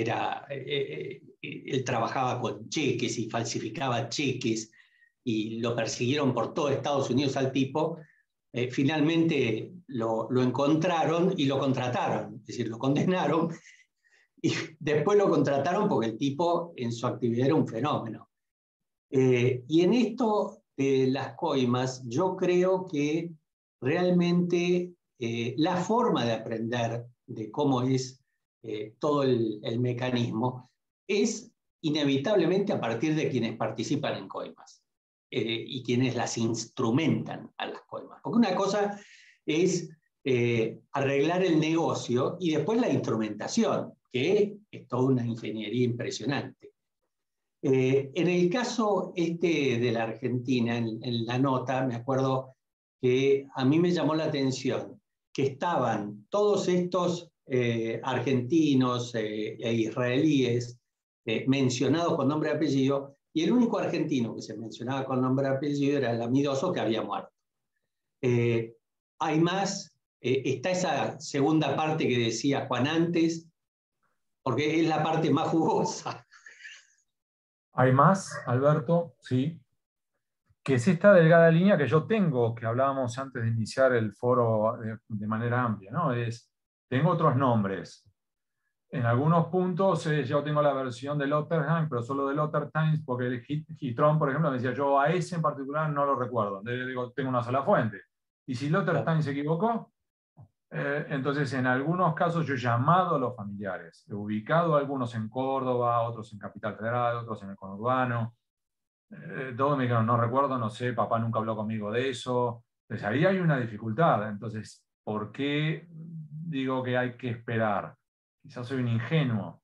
B: trabajaba con cheques y falsificaba cheques, y lo persiguieron por todo Estados Unidos al tipo. Finalmente lo encontraron y lo contrataron, es decir, lo condenaron, y después lo contrataron porque el tipo en su actividad era un fenómeno. Y en esto de las coimas, yo creo que realmente la forma de aprender de cómo es todo el mecanismo es inevitablemente a partir de quienes participan en coimas y quienes las instrumentan a las coimas. Porque una cosa es arreglar el negocio y después la instrumentación, que es toda una ingeniería impresionante. En el caso de la Argentina, en la nota, me acuerdo que a mí me llamó la atención que estaban todos estos argentinos e israelíes mencionados con nombre y apellido, y el único argentino que se mencionaba con nombre y apellido era el Amidoso, que había muerto. Hay más, está esa segunda parte que decía Juan antes, porque es la parte más jugosa.
C: Hay más, Alberto, sí, que es esta delgada línea que yo tengo, que hablábamos antes de iniciar el foro de manera amplia, ¿no? Tengo otros nombres. En algunos puntos yo tengo la versión de Lotterheim, pero solo de Lotterheim, porque el Gitron, por ejemplo, me decía, yo a ese en particular no lo recuerdo. Digo, tengo una sola fuente. Y si Lotterheim se equivocó, entonces en algunos casos yo he llamado a los familiares. He ubicado a algunos en Córdoba, otros en Capital Federal, otros en el conurbano. Todos me dijeron, no recuerdo, no sé, papá nunca habló conmigo de eso. Entonces ahí hay una dificultad. Entonces, ¿por qué digo que hay que esperar? Quizás soy un ingenuo,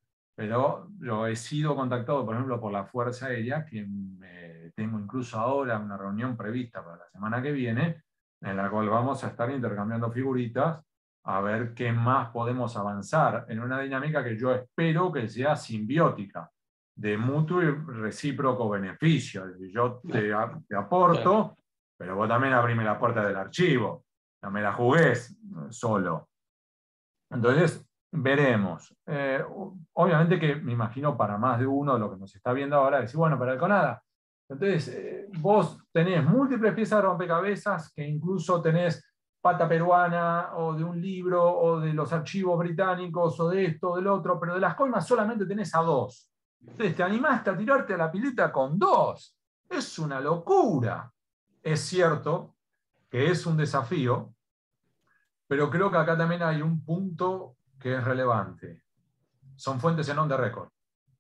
C: pero yo he sido contactado, por ejemplo, por la Fuerza Aérea, que tengo incluso ahora una reunión prevista para la semana que viene, en la cual vamos a estar intercambiando figuritas a ver qué más podemos avanzar en una dinámica que yo espero que sea simbiótica, de mutuo y recíproco beneficio. Es decir, yo te aporto, pero vos también abrime la puerta del archivo, no me la jugués solo. Entonces, veremos. Obviamente que me imagino para más de uno de lo que nos está viendo ahora, decir, bueno, pero Alconada, entonces vos tenés múltiples piezas de rompecabezas, que incluso tenés pata peruana, o de un libro, o de los archivos británicos, o de esto, o del otro, pero de las coimas solamente tenés a 2. Entonces te animaste a tirarte a la pileta con 2. Es una locura. Es cierto que es un desafío, pero creo que acá también hay un punto que es relevante. Son fuentes en on the record.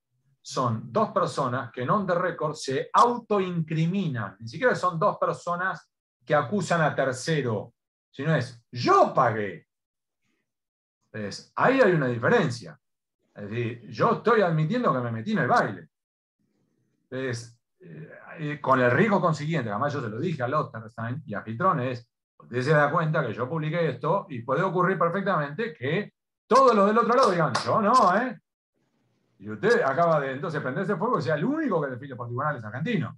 C: Son 2 personas que en on the record se autoincriminan. Ni siquiera son 2 personas que acusan a tercero, sino es, yo pagué. Entonces, ahí hay una diferencia. Es decir, yo estoy admitiendo que me metí en el baile. Entonces, con el riesgo consiguiente, además yo se lo dije a Lotterstein y a Gitron, usted se da cuenta que yo publiqué esto y puede ocurrir perfectamente que todos los del otro lado digan, yo no, ¿eh? Y usted acaba de entonces prenderse fuego y sea el único que define por tribunales argentinos.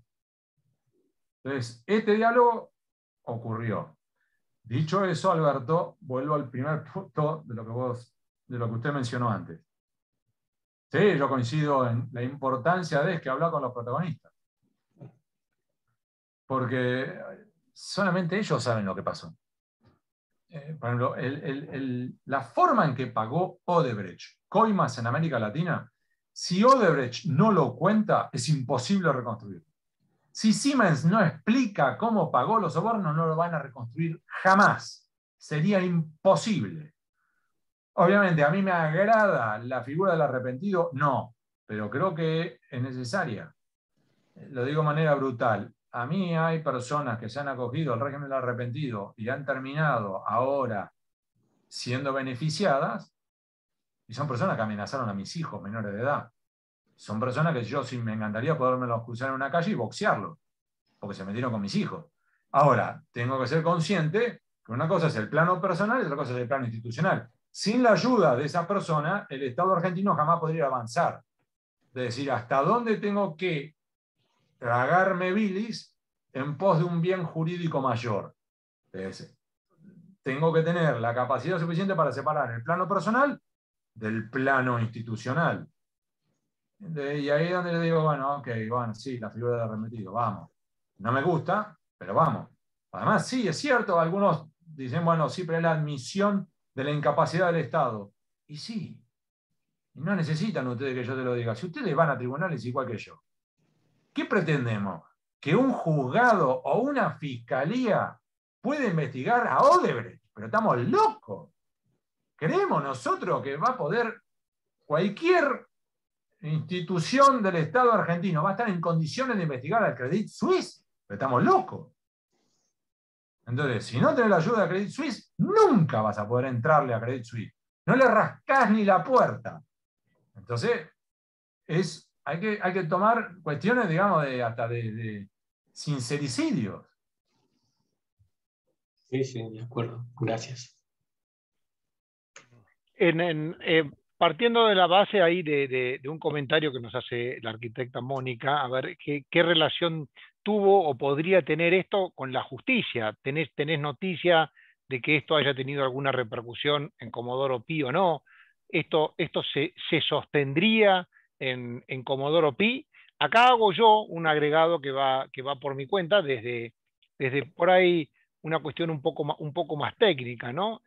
C: Entonces, este diálogo ocurrió. Dicho eso, Alberto, vuelvo al primer punto de lo que usted mencionó antes. Sí, yo coincido en la importancia de que hablar con los protagonistas. Porque solamente ellos saben lo que pasó. Por ejemplo, la forma en que pagó Odebrecht coimas en América Latina, si Odebrecht no lo cuenta, es imposible reconstruirlo. Si Siemens no explica cómo pagó los sobornos, no lo van a reconstruir jamás. Sería imposible. Obviamente, ¿a mí me agrada la figura del arrepentido? No, pero creo que es necesaria. Lo digo de manera brutal. A mí hay personas que se han acogido al régimen del arrepentido y han terminado ahora siendo beneficiadas, y son personas que amenazaron a mis hijos menores de edad. Son personas que yo sí me encantaría podérmelos cruzar en una calle y boxearlos, porque se metieron con mis hijos. Ahora, tengo que ser consciente que una cosa es el plano personal y otra cosa es el plano institucional. Sin la ayuda de esa persona, el Estado argentino jamás podría avanzar. de decir hasta dónde tengo que tragarme bilis en pos de un bien jurídico mayor. Entonces, tengo que tener la capacidad suficiente para separar el plano personal del plano institucional. Y ahí es donde le digo, bueno, ok, bueno, sí, la figura de arremetido, vamos. No me gusta, pero vamos. Además, sí, es cierto, algunos dicen, bueno, sí, pero es la admisión de la incapacidad del Estado. Y sí, no necesitan ustedes que yo te lo diga. Si ustedes van a tribunales igual que yo, ¿qué pretendemos? ¿Que un juzgado o una fiscalía puede investigar a Odebrecht? Pero estamos locos. ¿Creemos nosotros que va a poder cualquier institución del Estado argentino va a estar en condiciones de investigar al Credit Suisse? Pero estamos locos. Entonces, si no tenés la ayuda de Credit Suisse, nunca vas a poder entrarle a Credit Suisse. No le rascás ni la puerta. Entonces, hay que tomar cuestiones, digamos, hasta de sincericidios.
B: Sí, sí, de acuerdo. Gracias.
A: Partiendo de la base ahí de un comentario que nos hace la arquitecta Mónica, a ver qué relación tuvo o podría tener esto con la justicia. ¿Tenés noticia de que esto haya tenido alguna repercusión en Comodoro Pi o no? ¿Esto se sostendría en Comodoro Pi? Acá hago yo un agregado que va por mi cuenta desde por ahí una cuestión un poco más técnica, ¿no?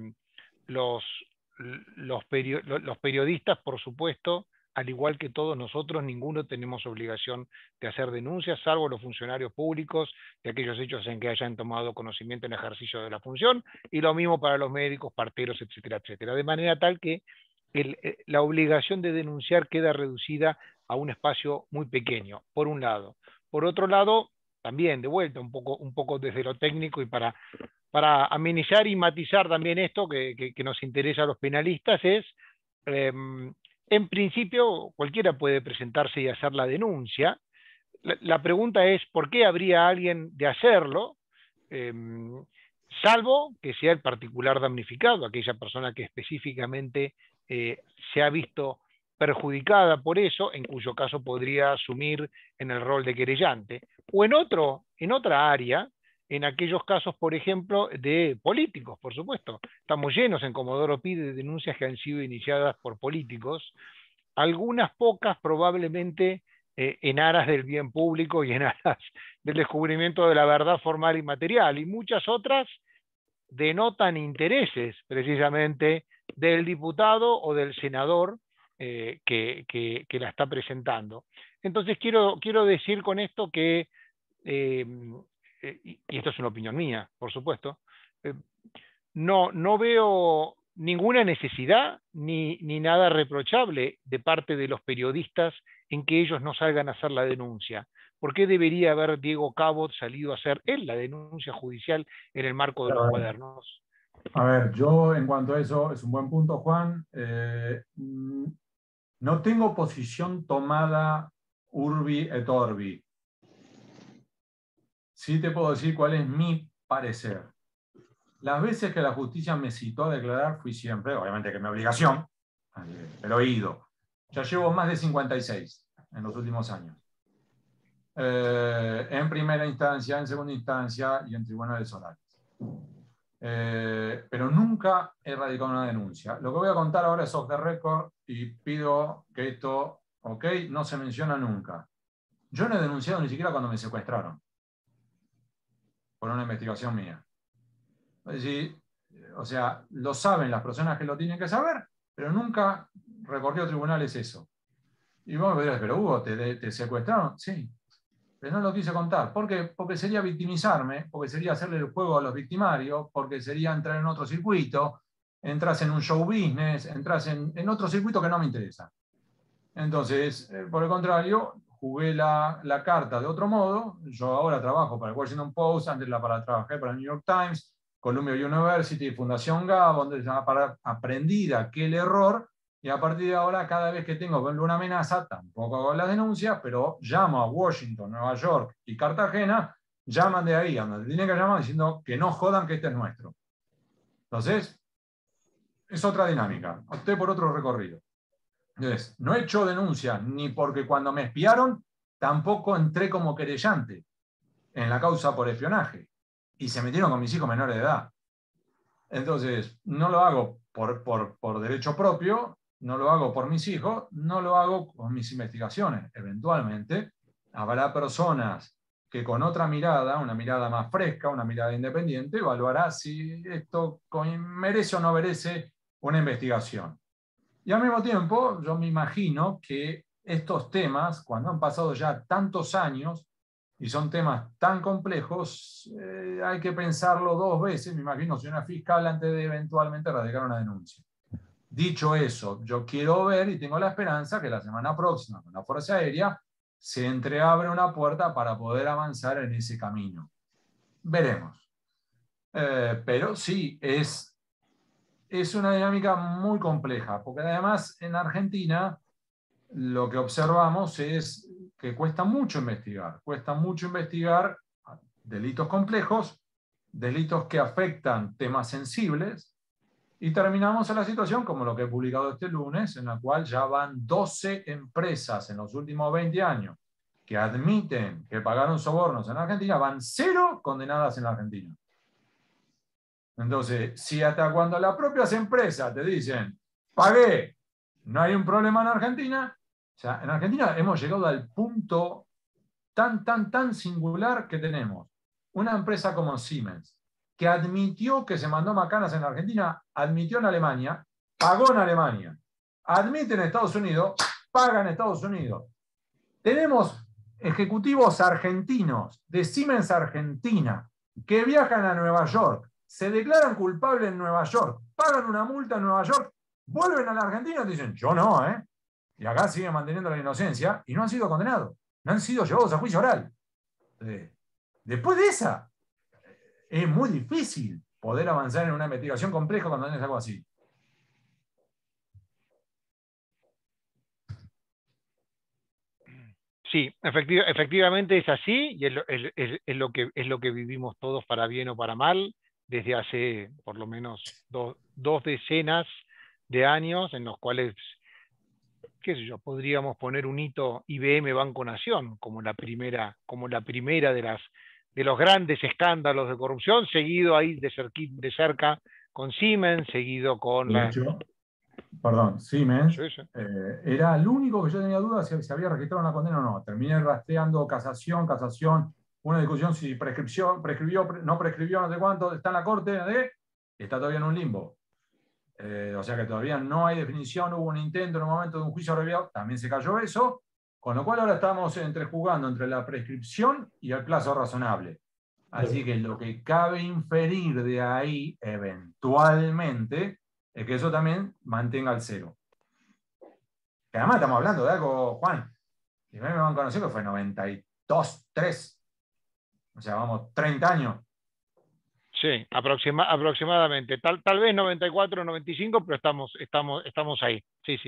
A: Los periodistas, por supuesto, al igual que todos nosotros, ninguno tenemos obligación de hacer denuncias, salvo los funcionarios públicos de aquellos hechos en que hayan tomado conocimiento en ejercicio de la función, y lo mismo para los médicos, parteros, etcétera, etcétera. De manera tal que la obligación de denunciar queda reducida a un espacio muy pequeño, por un lado. Por otro lado, también, de vuelta, un poco desde lo técnico y para amenizar y matizar también esto que nos interesa a los penalistas, es, en principio, cualquiera puede presentarse y hacer la denuncia. La pregunta es, ¿por qué habría alguien de hacerlo? Salvo que sea el particular damnificado, aquella persona que específicamente se ha visto perjudicada por eso, en cuyo caso podría asumir en el rol de querellante, o en otra área, en aquellos casos, por ejemplo, de políticos, por supuesto. Estamos llenos en Comodoro Pi de denuncias que han sido iniciadas por políticos, algunas pocas probablemente en aras del bien público y en aras del descubrimiento de la verdad formal y material, y muchas otras denotan intereses precisamente del diputado o del senador que la está presentando. Entonces quiero decir con esto que, y esto es una opinión mía, por supuesto, no veo ninguna necesidad ni nada reprochable de parte de los periodistas en que ellos no salgan a hacer la denuncia. ¿Por qué debería haber Diego Cabot salido a hacer él la denuncia judicial en el marco de los cuadernos?
C: A ver, yo en cuanto a eso, es un buen punto, Juan. No tengo posición tomada urbi et orbi. Sí te puedo decir cuál es mi parecer. Las veces que la justicia me citó a declarar fui siempre, obviamente que es mi obligación, pero he ido. Ya llevo más de 56 en los últimos años. En primera instancia, en segunda instancia y en tribunales orales. Pero nunca he radicado una denuncia. Lo que voy a contar ahora es off the record y pido que esto, ok, no se menciona nunca. Yo no he denunciado ni siquiera cuando me secuestraron por una investigación mía. Es decir, o sea, lo saben las personas que lo tienen que saber, pero nunca recorrió a tribunales eso. Y vos me dirás, pero Hugo, ¿te secuestraron? Sí, pero no lo quise contar. ¿Por qué? Porque sería victimizarme, porque sería hacerle el juego a los victimarios, porque sería entrar en otro circuito, entras en un show business, entras en otro circuito que no me interesa. Entonces, por el contrario, jugué la carta de otro modo. Yo ahora trabajo para el Washington Post, antes trabajé para el New York Times, Columbia University, Fundación Gabo, donde aprendí de aquel error, y a partir de ahora, cada vez que tengo una amenaza, tampoco hago la denuncia, pero llamo a Washington, Nueva York y Cartagena, llaman de ahí, donde tienen que llamar diciendo que no jodan que este es nuestro. Entonces, es otra dinámica, opté por otro recorrido. Entonces, no he hecho denuncia, ni porque cuando me espiaron, tampoco entré como querellante en la causa por espionaje. Y se metieron con mis hijos menores de edad. Entonces, no lo hago por derecho propio, no lo hago por mis hijos, no lo hago con mis investigaciones. Eventualmente, habrá personas que con otra mirada, una mirada más fresca, una mirada independiente, evaluará si esto merece o no merece una investigación. Y al mismo tiempo, yo me imagino que estos temas, cuando han pasado ya tantos años y son temas tan complejos, hay que pensarlo dos veces, me imagino, si una fiscal antes de eventualmente radicar una denuncia. Dicho eso, yo quiero ver y tengo la esperanza que la semana próxima con la Fuerza Aérea se entreabre una puerta para poder avanzar en ese camino. Veremos. Pero sí, es una dinámica muy compleja, porque además en Argentina lo que observamos es que cuesta mucho investigar delitos complejos, delitos que afectan temas sensibles, y terminamos en la situación como lo que he publicado este lunes, en la cual ya van 12 empresas en los últimos 20 años que admiten que pagaron sobornos en Argentina, van 0 condenadas en la Argentina. Entonces, si hasta cuando las propias empresas te dicen, pagué, no hay un problema en Argentina, o sea, en Argentina hemos llegado al punto tan singular que tenemos una empresa como Siemens, que admitió que se mandó macanas en Argentina, admitió en Alemania, pagó en Alemania, admite en Estados Unidos, paga en Estados Unidos. Tenemos ejecutivos argentinos de Siemens Argentina que viajan a Nueva York, se declaran culpables en Nueva York, pagan una multa en Nueva York, vuelven a la Argentina y dicen, yo no, y acá siguen manteniendo la inocencia y no han sido condenados, no han sido llevados a juicio oral. Después de esa, es muy difícil poder avanzar en una investigación compleja cuando tienes algo así.
A: Sí, efectivamente es así y es lo que vivimos todos para bien o para mal desde hace por lo menos dos decenas de años en los cuales, qué sé yo, podríamos poner un hito IBM Banco Nación como la primera de los grandes escándalos de corrupción, seguido ahí de cerca con Siemens, seguido con
C: De hecho, perdón, Siemens,
A: Sí, sí.
C: era el único que yo tenía dudas si había registrado una condena o no. Terminé rastreando casación, una discusión si prescribió, no prescribió, no sé cuánto, está en la corte, está todavía en un limbo. O sea que todavía no hay definición, hubo un intento en un momento de un juicio abreviado, también se cayó eso, con lo cual ahora estamos jugando entre la prescripción y el plazo razonable. Así que lo que cabe inferir de ahí, eventualmente, es que eso también mantenga el 0. Que además estamos hablando de algo, Juan, y me van a conocer que fue 92, 3. O sea, vamos, 30 años.
A: Sí, aproximadamente. Tal vez 94, 95, pero estamos ahí. Sí.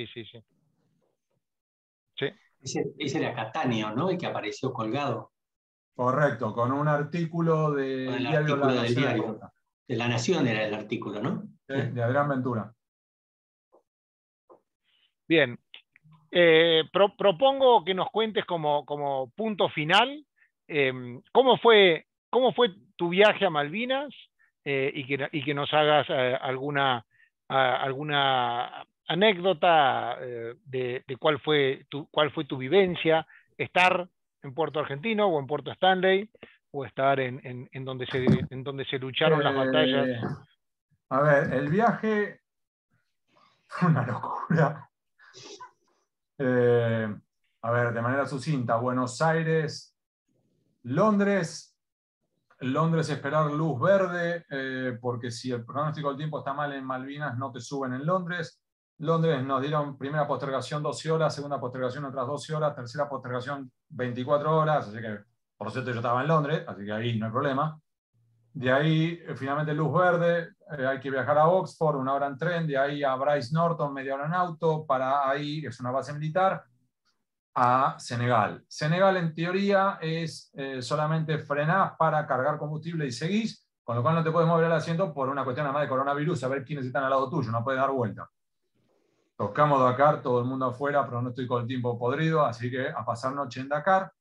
B: Ese era Cattaneo, ¿no? El que apareció colgado.
C: Correcto, con un artículo del diario La Nación.
B: De La Nación era el artículo, ¿no?
C: De Adrián Ventura.
A: Bien. Propongo que nos cuentes como punto final cómo fue tu viaje a Malvinas y que nos hagas alguna anécdota de cuál fue tu vivencia, estar en Puerto Argentino o en Puerto Stanley o estar en donde se lucharon las batallas.
C: A ver, el viaje fue una locura. A ver, de manera sucinta, Buenos Aires, Londres esperar luz verde, porque si el pronóstico del tiempo está mal en Malvinas, no te suben en Londres. Londres nos dieron primera postergación 12 horas, segunda postergación otras 12 horas, tercera postergación 24 horas, así que por cierto yo estaba en Londres, así que ahí no hay problema. De ahí, finalmente luz verde, hay que viajar a Oxford, 1 hora en tren, de ahí a Bryce Norton, media hora en auto, para ahí, es una base militar, a Senegal. Senegal en teoría es solamente frenás para cargar combustible y seguís, con lo cual no te puedes mover el asiento por una cuestión además de coronavirus, a ver quiénes están al lado tuyo, no puedes dar vuelta. tocamos Dakar, todo el mundo afuera, pero no estoy con el tiempo podrido, así que a pasar noche en Dakar.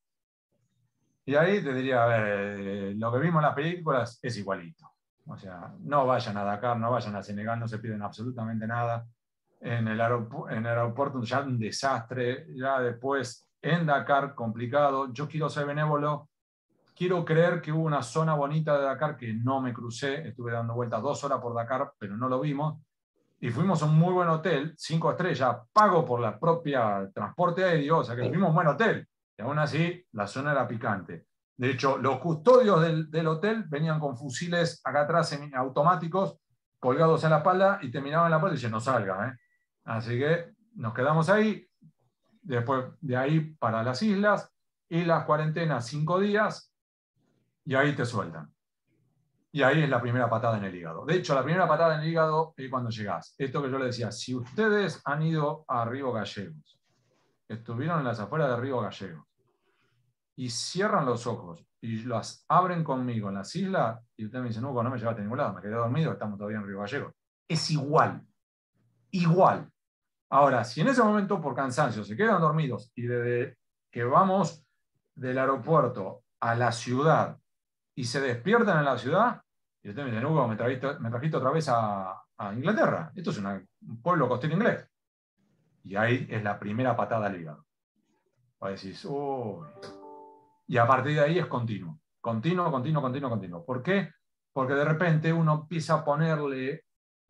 C: Y ahí te diría, a ver, lo que vimos en las películas es igualito. O sea, no vayan a Dakar, no vayan a Senegal, no se piden absolutamente nada. En el aeropuerto ya un desastre, ya después en Dakar complicado. Yo quiero ser benévolo, quiero creer que hubo una zona bonita de Dakar que no me crucé, estuve dando vueltas 2 horas por Dakar, pero no lo vimos. Y fuimos a un muy buen hotel, 5 estrellas, pago por la propia transporte aéreo, o sea que fuimos a un buen hotel. Y aún así, la zona era picante. De hecho, los custodios del hotel venían con fusiles acá atrás automáticos, colgados en la espalda, y te miraban en la puerta y decían, no salga. Así que nos quedamos ahí, después de ahí para las islas, y las cuarentenas 5 días, y ahí te sueltan. Y ahí es la primera patada en el hígado. De hecho, la primera patada en el hígado es cuando llegás. Esto que yo le decía, si ustedes han ido a Río Gallegos, estuvieron en las afueras de Río Gallegos, y cierran los ojos y las abren conmigo en las islas, y usted me dice, no me llevaste a ningún lado, me quedé dormido, estamos todavía en Río Gallegos. Es igual. Igual. Ahora, si en ese momento por cansancio se quedan dormidos y desde que vamos del aeropuerto a la ciudad y se despiertan en la ciudad, y usted me dice, Hugo, me trajiste otra vez a Inglaterra. Esto es un pueblo costero inglés. Y ahí es la primera patada al hígado. Va a decir, uy. Y a partir de ahí es continuo. Continuo, continuo, continuo, continuo. ¿Por qué? Porque de repente uno empieza a ponerle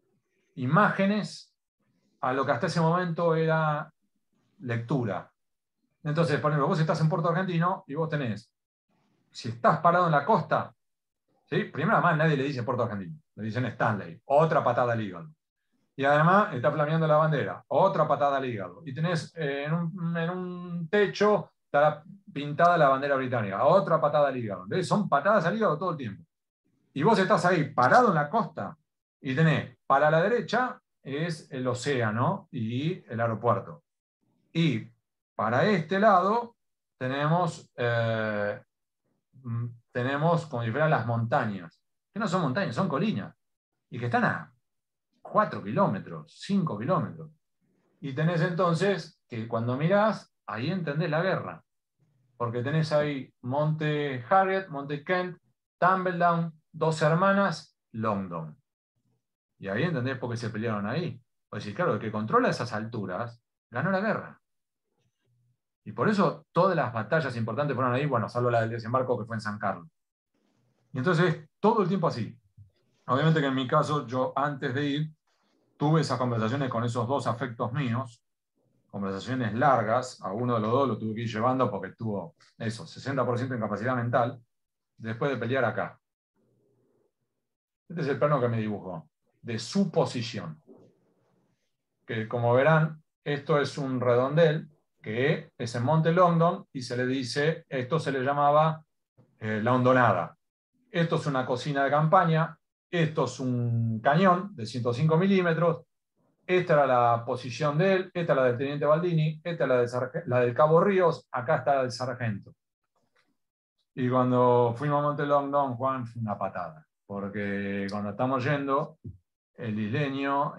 C: imágenes a lo que hasta ese momento era lectura. Entonces, por ejemplo, vos estás en Puerto Argentino y vos tenés, si estás parado en la costa, ¿sí? Primero, además, nadie le dice Puerto Argentino, le dicen Stanley, otra patada al hígado. Y además está flameando la bandera, otra patada al hígado. Y tenés en un techo, está pintada la bandera británica, otra patada al hígado. Entonces, son patadas al hígado todo el tiempo. Y vos estás ahí parado en la costa y tenés, para la derecha es el océano y el aeropuerto. Y para este lado tenemos como si fueran las montañas, que no son montañas, son colinas, y que están a 4 kilómetros, 5 kilómetros. Y tenés entonces que cuando mirás, ahí entendés la guerra, porque tenés ahí Monte Harriet, Monte Kent, Tumbledown, Dos Hermanas, Longdon. Y ahí entendés por qué se pelearon ahí. Pues sí, claro, el que controla esas alturas ganó la guerra. Y por eso todas las batallas importantes fueron ahí, bueno, salvo la del desembarco que fue en San Carlos. Y entonces, todo el tiempo así. Obviamente que en mi caso, yo antes de ir, tuve esas conversaciones con esos 2 afectos míos, conversaciones largas, a uno de los 2 lo tuve que ir llevando porque tuvo eso, 60% de incapacidad mental, después de pelear acá. Este es el plano que me dibujó, de su posición. Que como verán, esto es un redondel, que es en Monte Longdon, y se le dice, esto se le llamaba la hondonada. Esto es una cocina de campaña, esto es un cañón de 105 milímetros, esta era la posición de él, esta es la del teniente Baldini, esta es la del cabo Ríos, acá está el sargento. Y cuando fuimos a Monte Longdon, Juan, fue una patada, porque cuando estamos yendo, el isleño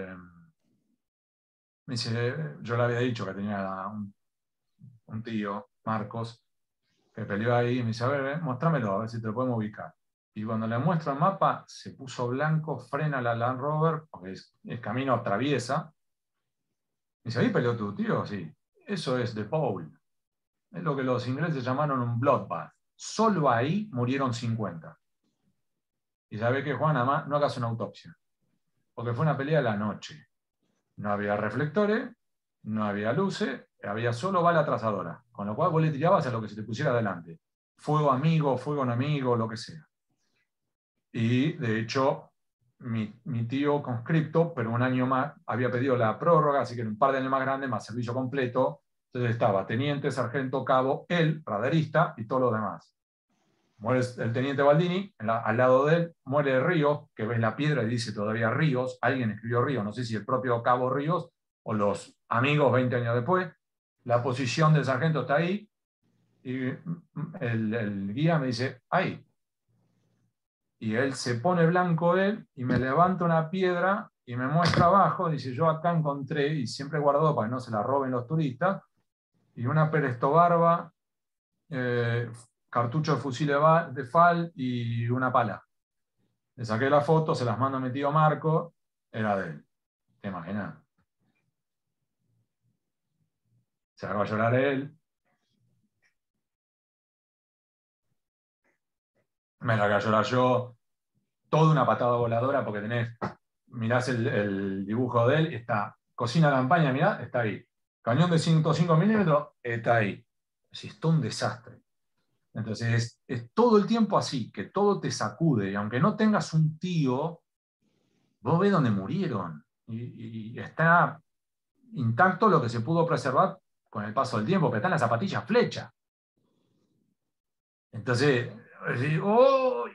C: me dice, yo le había dicho que tenía un tío, Marcos, que peleó ahí, y me dice, a ver, mostrámelo, a ver si te lo podemos ubicar. Y cuando le muestro el mapa, se puso blanco, frena la Land Rover, porque es camino traviesa. Me dice, ¿ahí peleó tu tío? Sí. Eso es The Pole. Es lo que los ingleses llamaron un bloodbath. Solo ahí murieron 50. Y sabe que, Juan, además, no hagas una autopsia. Porque fue una pelea de la noche. No había reflectores, no había luces, había solo bala trazadora. Con lo cual vos le tirabas a lo que se te pusiera adelante. Fuego amigo, fuego enemigo, lo que sea. Y de hecho, mi tío conscripto, pero un año más, había pedido la prórroga, así que era un par de años más grande, más servicio completo. Entonces estaba teniente, sargento, cabo, él, radarista y todos los demás. Muere el teniente Baldini, al lado de él, muere Ríos, que ves la piedra y dice todavía Ríos, alguien escribió Ríos, no sé si el propio cabo Ríos o los amigos 20 años después. La posición del sargento está ahí, y el guía me dice, ahí. Y él se pone blanco él y me levanta una piedra y me muestra abajo, dice, yo acá encontré, y siempre he guardado para que no se la roben los turistas, y una Perestobarba, cartucho de fusil de FAL y una pala. Le saqué la foto, se las mando a mi tío Marco, era de él. ¿Te imaginas? Se va a llorar él. Me la voy a llorar yo. Toda una patada voladora porque mirás el dibujo de él, está cocina campaña, mirá, está ahí. Cañón de 105 milímetros, está ahí. Es todo un desastre. Entonces es todo el tiempo así, que todo te sacude. Y aunque no tengas un tío, vos ves dónde murieron. Y está intacto lo que se pudo preservar con el paso del tiempo, pero están las zapatillas flecha. Entonces, ¡oh!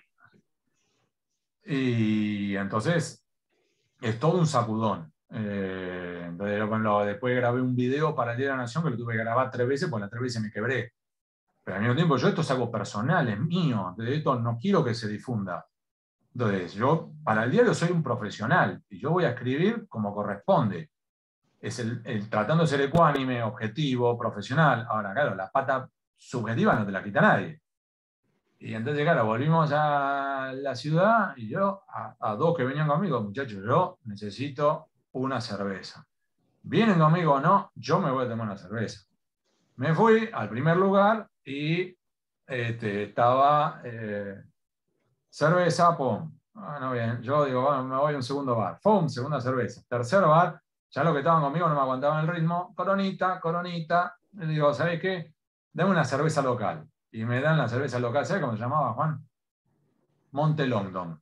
C: Y entonces es todo un sacudón. Entonces, bueno, después grabé un video para el Día de la Nación que lo tuve que grabar 3 veces, porque las 3 veces me quebré. Pero al mismo tiempo, esto es algo personal, es mío. Entonces, esto no quiero que se difunda. Entonces, yo para el diario soy un profesional y yo voy a escribir como corresponde. Es tratando de ser ecuánime, objetivo, profesional. Ahora, claro, la pata subjetiva no te la quita nadie. Y entonces, claro, volvimos a la ciudad y yo, a 2 que venían conmigo, muchachos, yo necesito una cerveza. ¿Vienen conmigo o no? Yo me voy a tomar una cerveza. Me fui al primer lugar y estaba cerveza, pum. Bueno, bien. Yo digo, bueno, me voy a un segundo bar. Pum, segunda cerveza. Tercer bar, ya los que estaban conmigo no me aguantaban el ritmo. Coronita, coronita. Y digo, ¿sabés qué? Dame una cerveza local. Y me dan la cerveza local. ¿Sabes cómo se llamaba, Juan? Monte Longdon.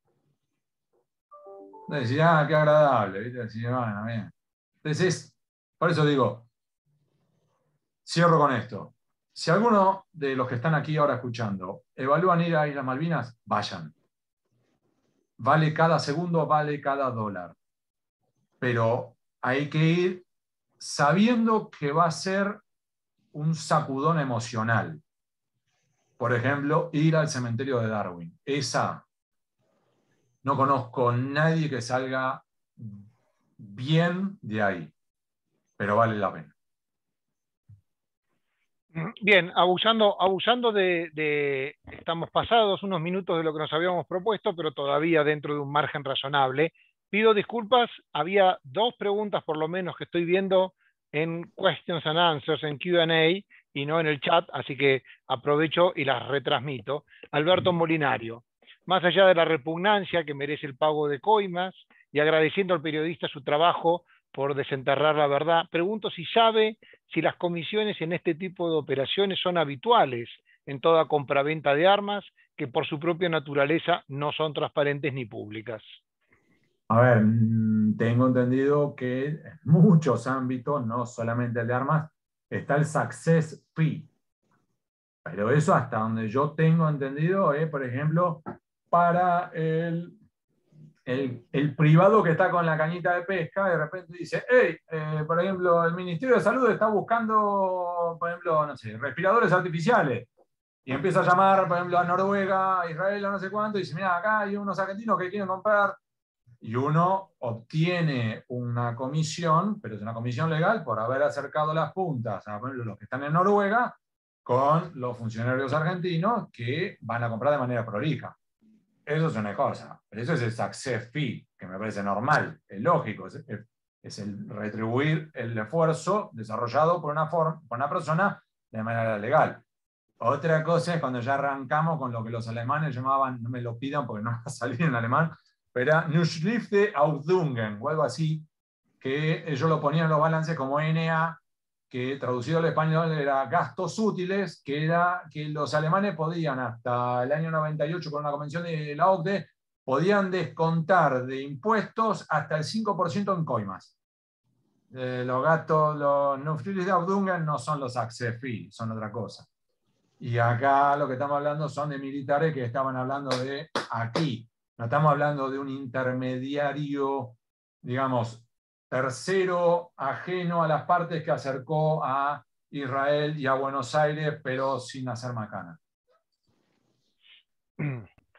C: Decía, qué agradable. ¿Viste? Decía, bueno, bien. Entonces, por eso digo, cierro con esto. Si alguno de los que están aquí ahora escuchando evalúan ir a Islas Malvinas, vayan. Vale cada segundo, vale cada dólar. Pero hay que ir sabiendo que va a ser un sacudón emocional. Por ejemplo, ir al cementerio de Darwin. No conozco a nadie que salga bien de ahí, pero vale la pena.
A: Bien, abusando estamos pasados unos minutos de lo que nos habíamos propuesto, pero todavía dentro de un margen razonable. Pido disculpas, había 2 preguntas por lo menos que estoy viendo en Questions and Answers, en Q&A, y no en el chat, así que aprovecho y las retransmito. Alberto Molinario, más allá de la repugnancia que merece el pago de coimas y agradeciendo al periodista su trabajo por desenterrar la verdad, pregunto si sabe si las comisiones en este tipo de operaciones son habituales en toda compraventa de armas, que por su propia naturaleza no son transparentes ni públicas.
C: A ver, tengo entendido que en muchos ámbitos, no solamente el de armas, está el success fee. Pero eso hasta donde yo tengo entendido es, por ejemplo, para el privado que está con la cañita de pesca, de repente dice, hey, por ejemplo, el Ministerio de Salud está buscando, por ejemplo, no sé, respiradores artificiales. Y empieza a llamar, por ejemplo, a Noruega, a Israel, a no sé cuánto, y dice, mira, acá hay unos argentinos que quieren comprar. Y uno obtiene una comisión, pero es una comisión legal por haber acercado las puntas, a los que están en Noruega, con los funcionarios argentinos que van a comprar de manera prolija. Eso es una cosa, pero eso es el success fee, que me parece normal, es lógico, es el retribuir el esfuerzo desarrollado por una persona de manera legal. Otra cosa es cuando ya arrancamos con lo que los alemanes llamaban, no me lo pidan porque no va a salir en alemán, pero era Nuschlifte Ausdungen, o algo así, que ellos lo ponían en los balances como NA, que traducido al español era gastos útiles, que era que los alemanes podían hasta el año 98 con una convención de la OCDE, podían descontar de impuestos hasta el 5% en coimas. Los gastos, los Nuschlifte Ausdungen no son los access fees, son otra cosa. Y acá lo que estamos hablando son de militares que estaban hablando de aquí. No estamos hablando de un intermediario, digamos, tercero, ajeno a las partes que acercó a Israel y a Buenos Aires, pero sin hacer macana.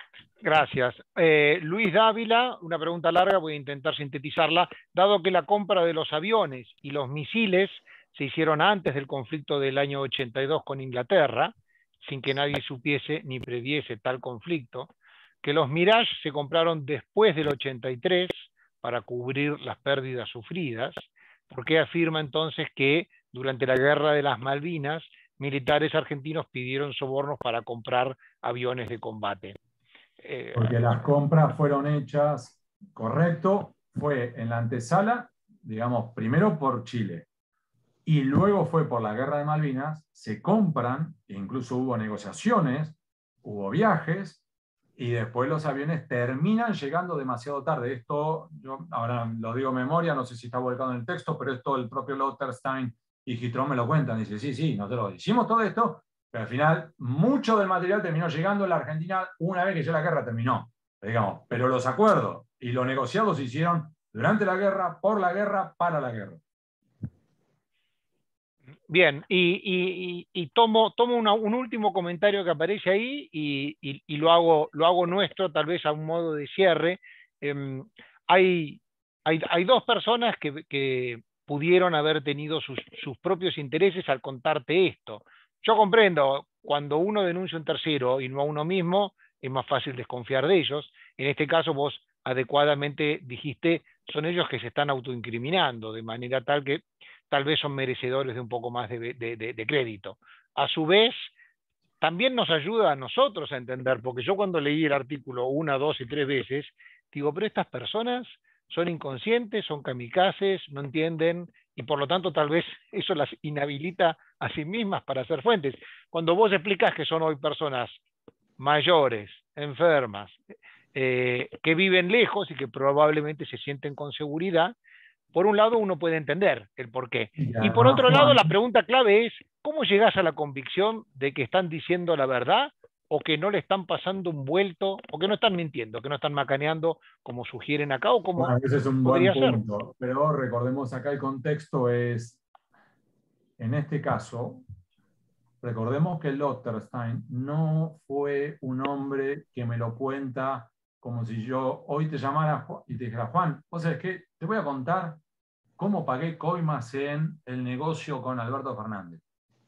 A: Gracias. Luis Dávila, una pregunta larga, voy a intentar sintetizarla. Dado que la compra de los aviones y los misiles se hicieron antes del conflicto del año 82 con Inglaterra, sin que nadie supiese ni previese tal conflicto, que los Mirage se compraron después del 83 para cubrir las pérdidas sufridas, ¿por qué afirma entonces que durante la Guerra de las Malvinas militares argentinos pidieron sobornos para comprar aviones de combate?
C: Porque las compras fueron hechas, correcto, fue en la antesala, digamos, primero por Chile y luego fue por la Guerra de Malvinas, se compran, e incluso hubo negociaciones, hubo viajes, y después los aviones terminan llegando demasiado tarde. Esto, yo ahora lo digo de memoria, no sé si está volcado en el texto, pero esto el propio Lauterstein y Gitrón me lo cuentan. Dice, sí, nosotros hicimos todo esto, pero al final mucho del material terminó llegando a la Argentina una vez que ya la guerra terminó, digamos. Pero los acuerdos y los negociados se hicieron durante la guerra, por la guerra, para la guerra.
A: Bien, y tomo un último comentario que aparece ahí y lo hago nuestro, tal vez a un modo de cierre. Hay dos personas que pudieron haber tenido sus propios intereses al contarte esto. Yo comprendo, cuando uno denuncia a un tercero y no a uno mismo, es más fácil desconfiar de ellos. En este caso vos adecuadamente dijiste, son ellos que se están autoincriminando, de manera tal que tal vez son merecedores de un poco más de crédito. A su vez, también nos ayuda a nosotros a entender, porque yo cuando leí el artículo 1, 2 y 3 veces, digo, pero estas personas son inconscientes, son kamikazes, no entienden, y por lo tanto tal vez eso las inhabilita a sí mismas para ser fuentes. Cuando vos explicás que son hoy personas mayores, enfermas, que viven lejos y que probablemente se sienten con seguridad, por un lado uno puede entender el porqué. Y por otro lado, la pregunta clave es, ¿cómo llegás a la convicción de que están diciendo la verdad o que no le están pasando un vuelto o que no están mintiendo, que no están macaneando como sugieren acá o como
C: bueno, ese es un buen punto, pero recordemos acá el contexto es, en este caso, recordemos que Lauterstein no fue un hombre que me lo cuenta como si yo hoy te llamara y te dijera, Juan, vos sabés qué, te voy a contar cómo pagué coimas en el negocio con Alberto Fernández.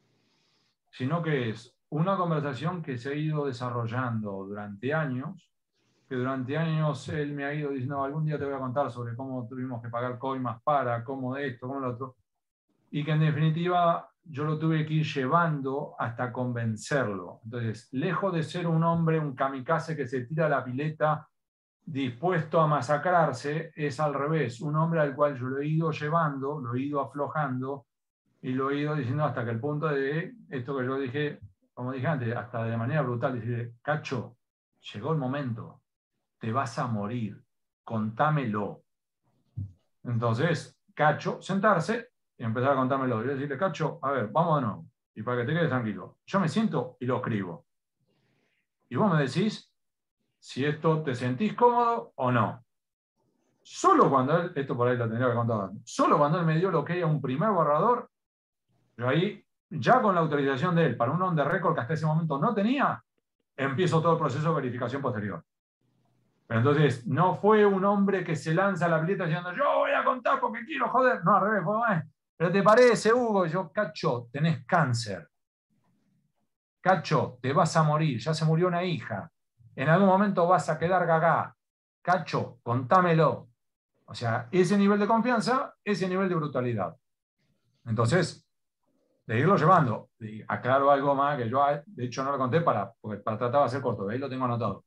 C: Sino que es una conversación que se ha ido desarrollando durante años, que durante años él me ha ido diciendo, algún día te voy a contar sobre cómo tuvimos que pagar coimas para, cómo de esto, cómo lo otro, y que en definitiva yo lo tuve que ir llevando hasta convencerlo. Entonces, lejos de ser un hombre, un kamikaze que se tira a la pileta dispuesto a masacrarse, es al revés, un hombre al cual yo lo he ido llevando, lo he ido aflojando y lo he ido diciendo hasta que el punto de esto que yo dije, como dije antes, hasta de manera brutal, decir, Cacho, llegó el momento, te vas a morir, contámelo. Entonces, Cacho, sentarse y empezar a contármelo. Y decirle, Cacho, a ver, vamos de nuevo. Y para que te quedes tranquilo, yo me siento y lo escribo. Y vos me decís si esto te sentís cómodo o no. Solo cuando él, esto por ahí lo tendría que contar, solo cuando él me dio lo que era un primer borrador, yo ahí, ya con la autorización de él, para un on the record que hasta ese momento no tenía, empiezo todo el proceso de verificación posterior. Pero entonces, no fue un hombre que se lanza a la pileta diciendo, yo voy a contar porque quiero joder. No, al revés, fue, pero te parece, Hugo, yo, Cacho, tenés cáncer. Cacho, te vas a morir, ya se murió una hija. En algún momento vas a quedar gagá. Cacho, contámelo. O sea, ese nivel de confianza, ese nivel de brutalidad. Entonces, de irlo llevando. Y aclaro algo más que yo, de hecho, no lo conté porque para tratar de hacer corto, ahí lo tengo anotado.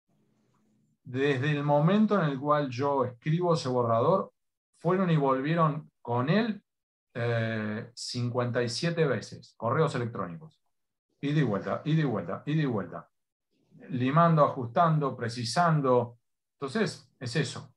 C: Desde el momento en el cual yo escribo ese borrador, fueron y volvieron con él 57 veces, correos electrónicos. Ida y vuelta, ida y vuelta, ida y vuelta. Limando, ajustando, precisando. Entonces, es eso.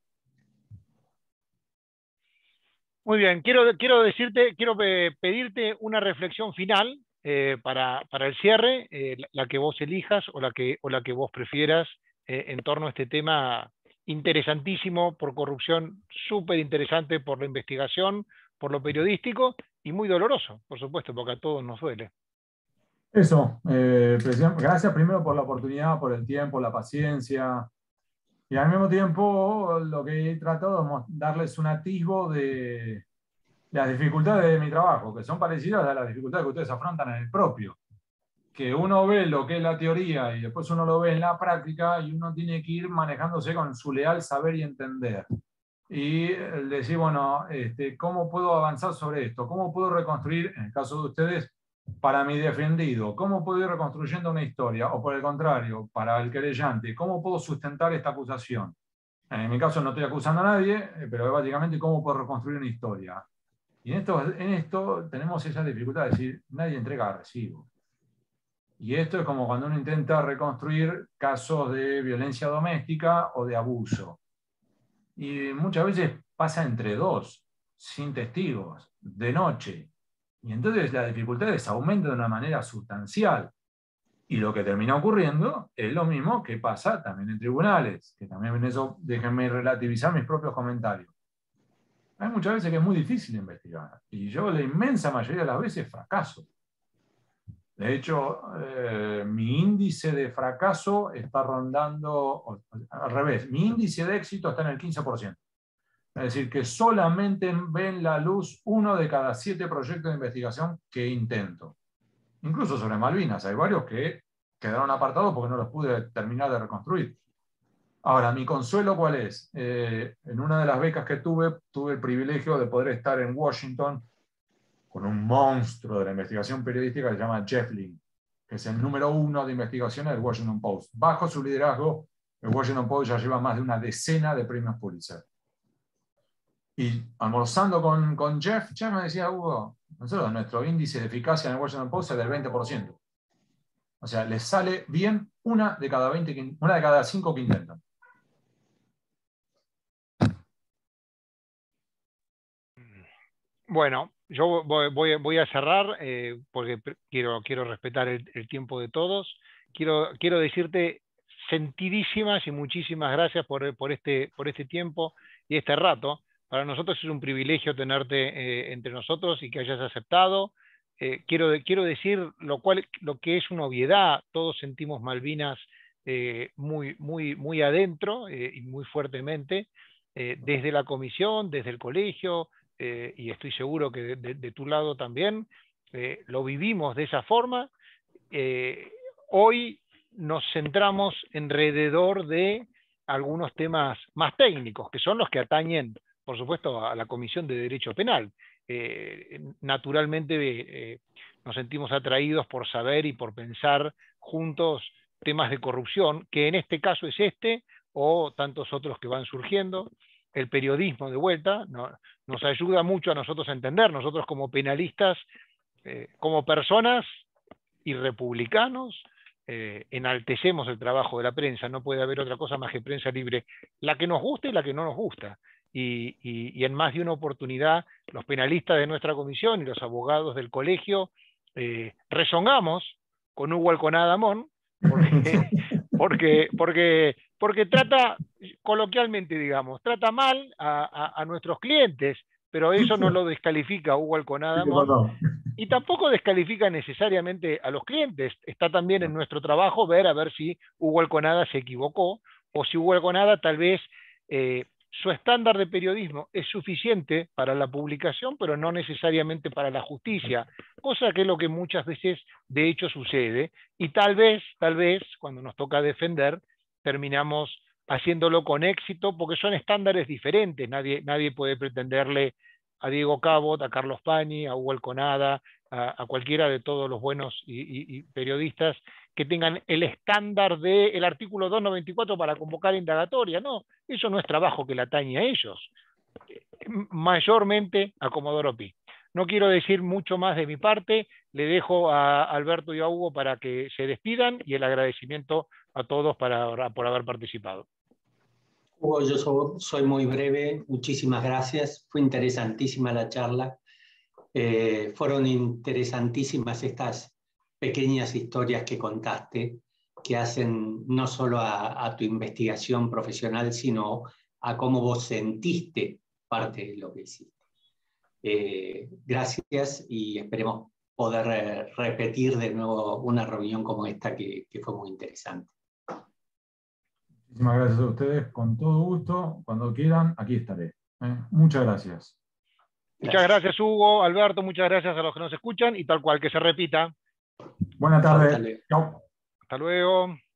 A: Muy bien, quiero pedirte una reflexión final para el cierre, la que vos elijas o la que vos prefieras en torno a este tema interesantísimo por corrupción, súper interesante por la investigación, por lo periodístico y muy doloroso, por supuesto, porque a todos nos duele.
C: Eso, gracias primero por la oportunidad, por el tiempo, la paciencia. Y al mismo tiempo, lo que he tratado es darles un atisbo de las dificultades de mi trabajo, que son parecidas a las dificultades que ustedes afrontan en el propio. Que uno ve lo que es la teoría y después uno lo ve en la práctica y uno tiene que ir manejándose con su leal saber y entender. Y decir, bueno, ¿cómo puedo avanzar sobre esto? ¿Cómo puedo reconstruir, en el caso de ustedes, para mi defendido? ¿Cómo puedo ir reconstruyendo una historia? O por el contrario, para el querellante, ¿cómo puedo sustentar esta acusación? En mi caso no estoy acusando a nadie, pero básicamente, ¿cómo puedo reconstruir una historia? Y en esto tenemos esa dificultad de decir, nadie entrega recibo. Y esto es como cuando uno intenta reconstruir casos de violencia doméstica o de abuso. Y muchas veces pasa entre dos, sin testigos, de noche. Y entonces las dificultades aumentan de una manera sustancial. Y lo que termina ocurriendo es lo mismo que pasa también en tribunales, que también en eso déjenme relativizar mis propios comentarios. Hay muchas veces que es muy difícil investigar. Y yo la inmensa mayoría de las veces fracaso. De hecho, mi índice de fracaso está rondando, al revés, mi índice de éxito está en el 15%. Es decir, que solamente ven la luz 1 de cada 7 proyectos de investigación que intento. Incluso sobre Malvinas, hay varios que quedaron apartados porque no los pude terminar de reconstruir. Ahora, mi consuelo, ¿cuál es? En una de las becas que tuve el privilegio de poder estar en Washington con un monstruo de la investigación periodística que se llama Jeff Lynn, que es el número 1 de investigaciones del Washington Post. Bajo su liderazgo, el Washington Post ya lleva más de una decena de premios Pulitzer. Y almorzando con Jeff me decía, Hugo, nosotros nuestro índice de eficacia en el Washington Post es del 20%. O sea, les sale bien una de cada 5 que intentan.
A: Bueno, yo voy a cerrar porque quiero respetar el tiempo de todos. Quiero decirte sentidísimas y muchísimas gracias por este tiempo y este rato. Para nosotros es un privilegio tenerte entre nosotros y que hayas aceptado. Quiero decir lo que es una obviedad. Todos sentimos Malvinas muy adentro y muy fuertemente, desde la comisión, desde el colegio. Y estoy seguro que de tu lado también, lo vivimos de esa forma. Hoy nos centramos alrededor de algunos temas más técnicos, que son los que atañen, por supuesto, a la Comisión de Derecho Penal. Naturalmente nos sentimos atraídos por saber y por pensar juntos temas de corrupción, que en este caso es o tantos otros que van surgiendo. El periodismo, de vuelta, nos ayuda mucho a nosotros a entender, nosotros como penalistas, como personas y republicanos, enaltecemos el trabajo de la prensa. No puede haber otra cosa más que prensa libre, la que nos gusta y la que no nos gusta. Y en más de una oportunidad, los penalistas de nuestra comisión y los abogados del colegio rezongamos con Hugo Alconada Amón, porque trata, coloquialmente digamos, trata mal a nuestros clientes, pero eso no lo descalifica a Hugo Alconada Amón, y tampoco descalifica necesariamente a los clientes. Está también en nuestro trabajo ver a ver si Hugo Alconada se equivocó, o si Hugo Alconada tal vez su estándar de periodismo es suficiente para la publicación, pero no necesariamente para la justicia, cosa que es lo que muchas veces de hecho sucede, y tal vez, cuando nos toca defender, terminamos haciéndolo con éxito, porque son estándares diferentes. Nadie puede pretenderle a Diego Cabot, a Carlos Pañi, a Hugo Alconada, a cualquiera de todos los buenos y periodistas que tengan el estándar del artículo 294 para convocar indagatoria. No, eso no es trabajo que le atañe a ellos, mayormente a Comodoro Pi. No quiero decir mucho más de mi parte, le dejo a Alberto y a Hugo para que se despidan, y el agradecimiento a todos por haber participado.
B: Hugo, yo soy muy breve, muchísimas gracias, fue interesantísima la charla, fueron interesantísimas estas pequeñas historias que contaste, que hacen no solo a tu investigación profesional, sino a cómo vos sentiste parte de lo que hiciste. Gracias y esperemos poder repetir de nuevo una reunión como esta que fue muy interesante.
C: Muchísimas gracias a ustedes, con todo gusto, cuando quieran, aquí estaré. Muchas gracias.
A: Muchas gracias, Hugo, Alberto, muchas gracias a los que nos escuchan y tal cual, que se repita.
C: Buenas tardes. Chao.
A: Hasta luego.